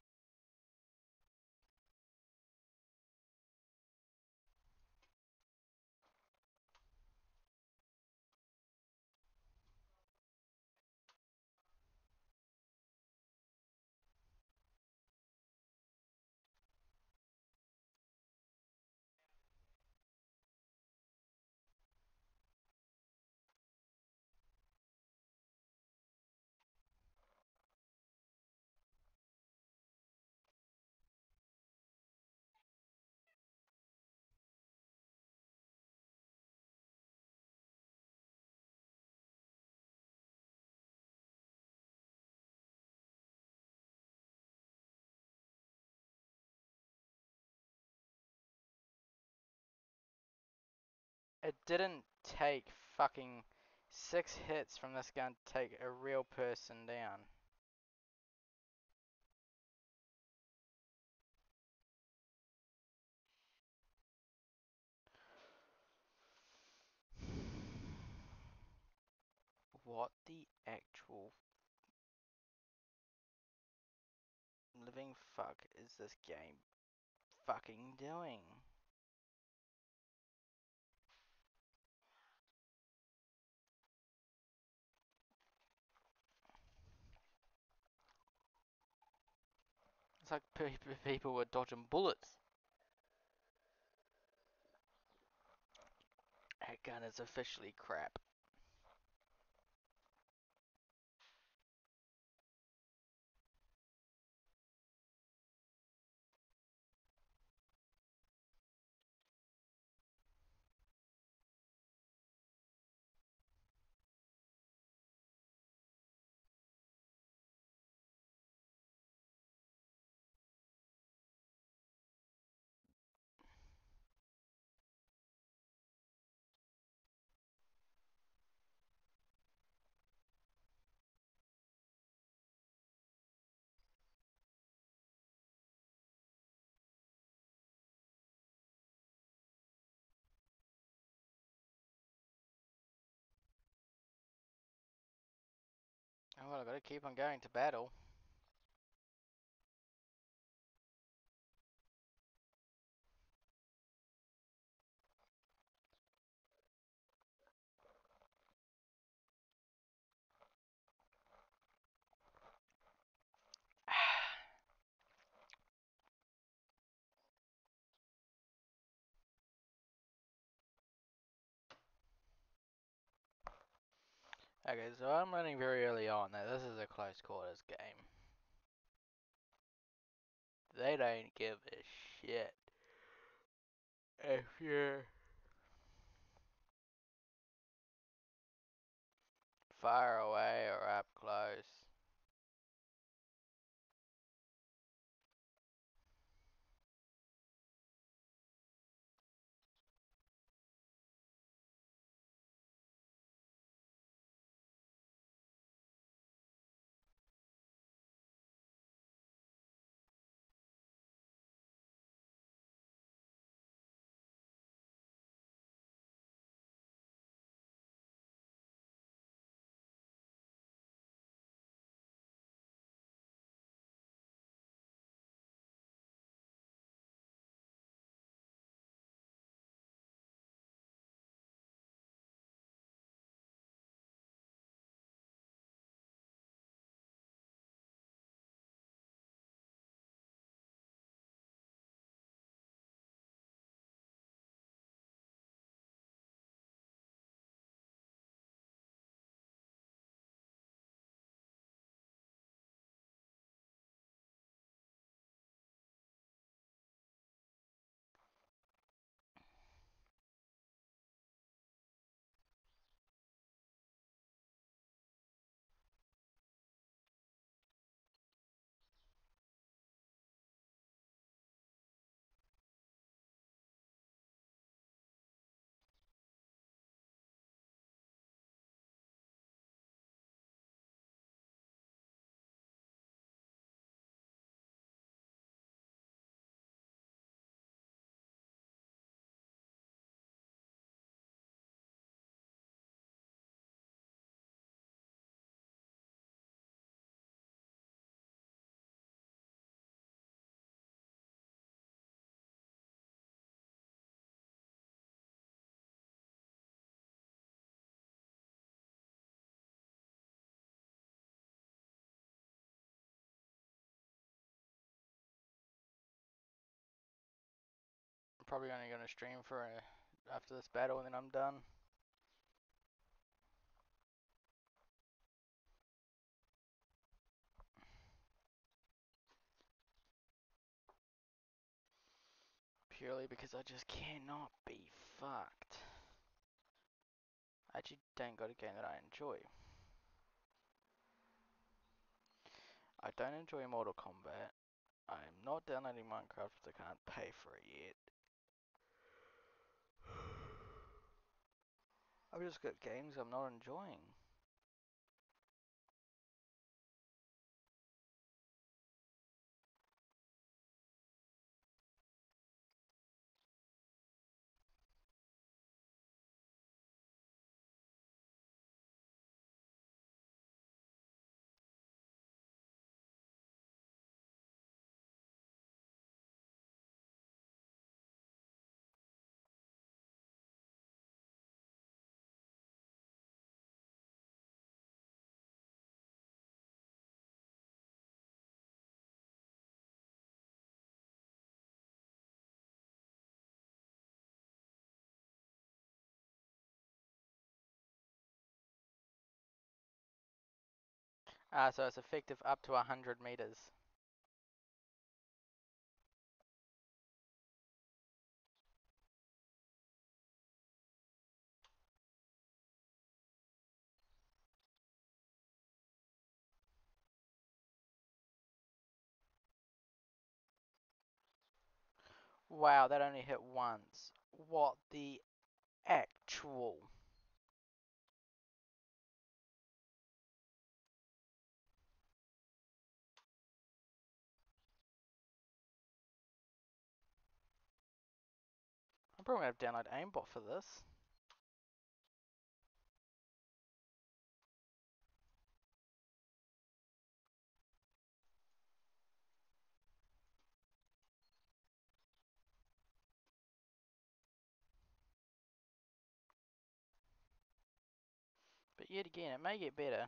It didn't take fucking 6 hits from this gun to take a real person down. What the actual living fuck is this game fucking doing? It's like people were dodging bullets. That gun is officially crap. Oh well, I gotta keep on going to battle. Okay, so I'm running very early on now. This is a close quarters game. They don't give a shit if you're far away or up close. probably only gonna stream for after this battle and then I'm done. Purely because I just cannot be fucked. I actually don't got a game that I enjoy. I don't enjoy Mortal Kombat. I'm not downloading Minecraft because I can't pay for it yet. I've just got games I'm not enjoying. So it's effective up to 100 meters. Wow, that only hit once. What the actual? I'm probably gonna have to download aimbot for this. But yet again, it may get better.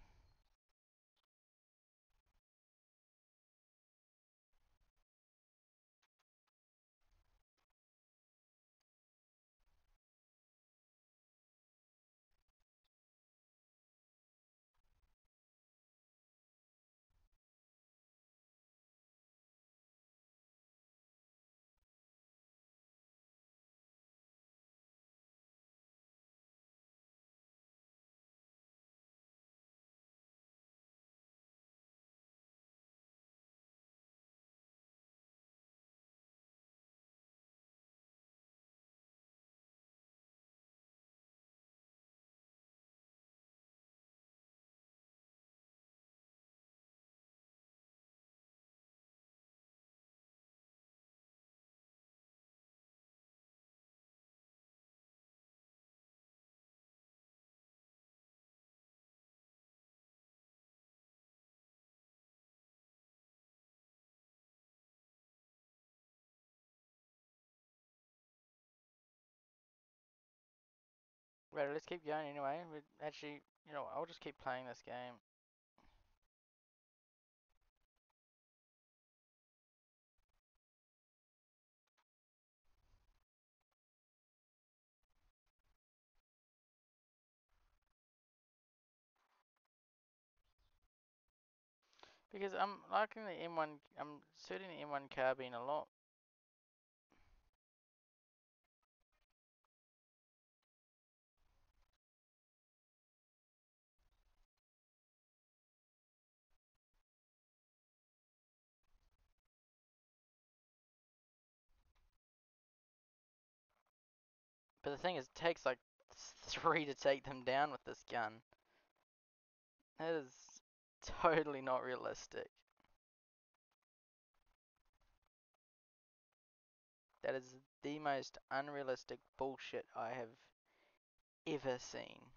Right, let's keep going anyway. We actually, you know, I'll just keep playing this game. Because I'm liking the M1, I'm suiting the M1 carbine a lot. But the thing is, it takes like 3 to take them down with this gun. That is totally not realistic. That is the most unrealistic bullshit I have ever seen.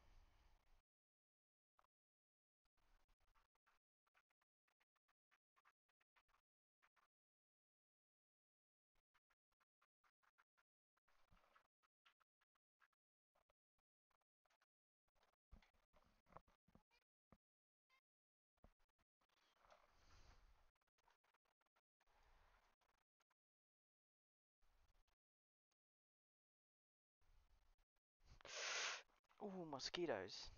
Ooh, mosquitoes.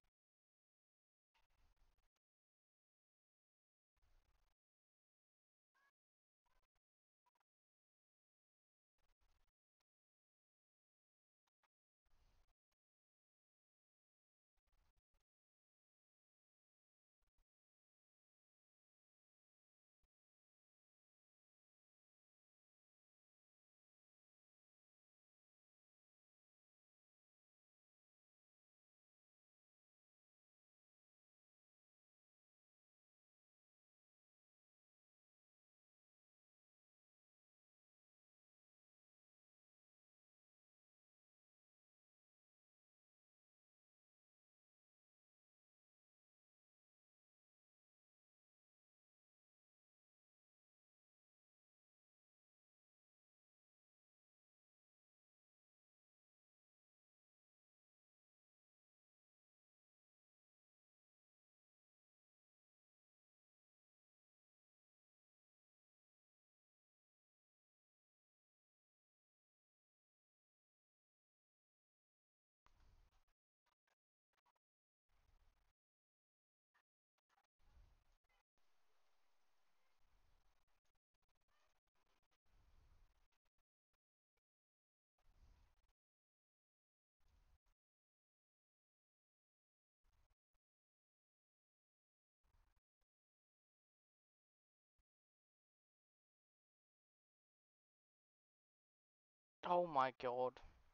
Oh my god.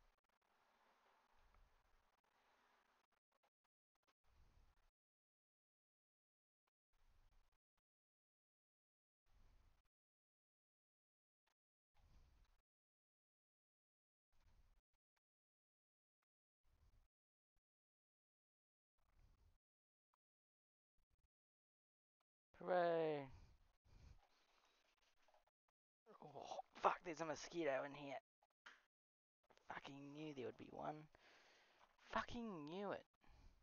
Hooray. Oh, fuck, there's a mosquito in here. Fucking knew there would be one. Fucking knew it.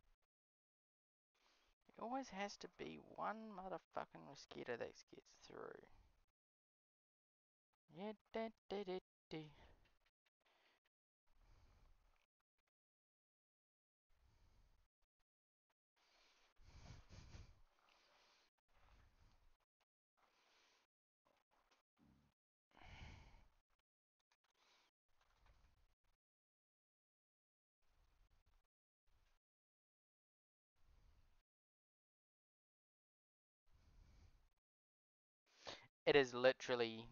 There always has to be one motherfucking mosquito that gets through. Yeah, da, da, da, da. It is literally...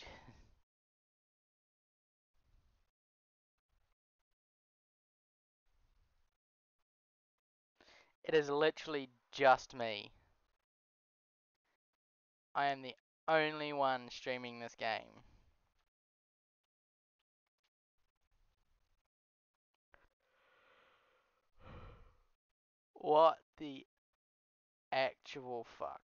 It is literally just me. I am the only one streaming this game. What the actual fuck?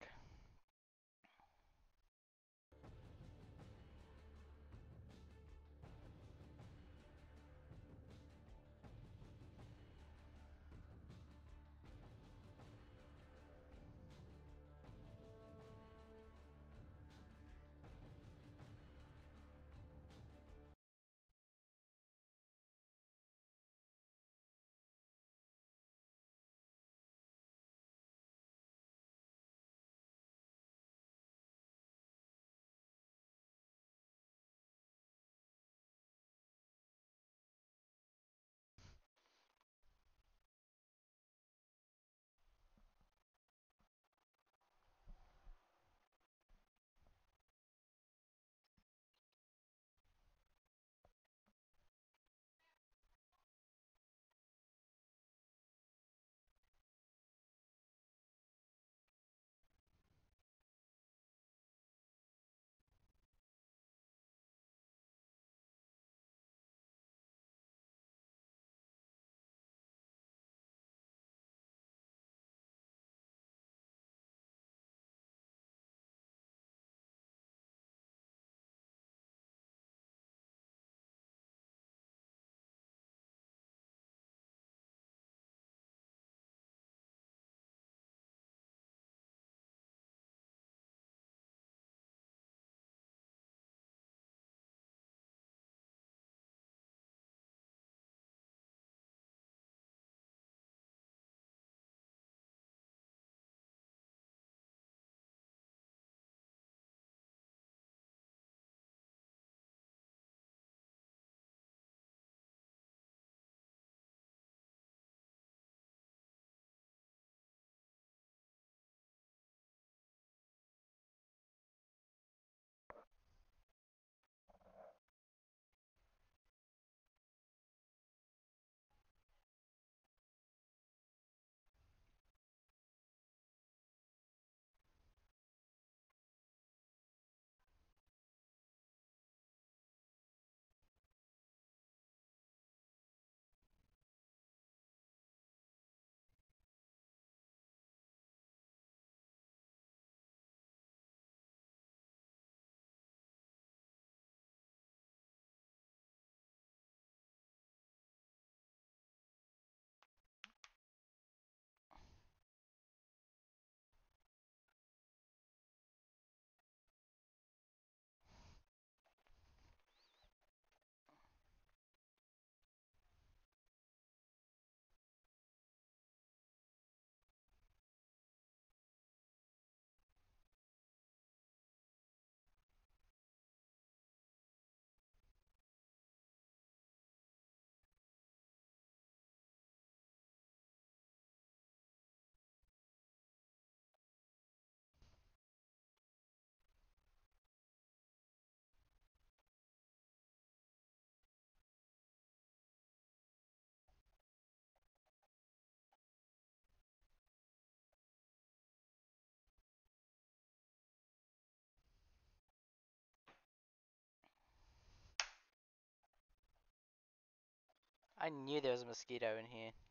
I knew there was a mosquito in here.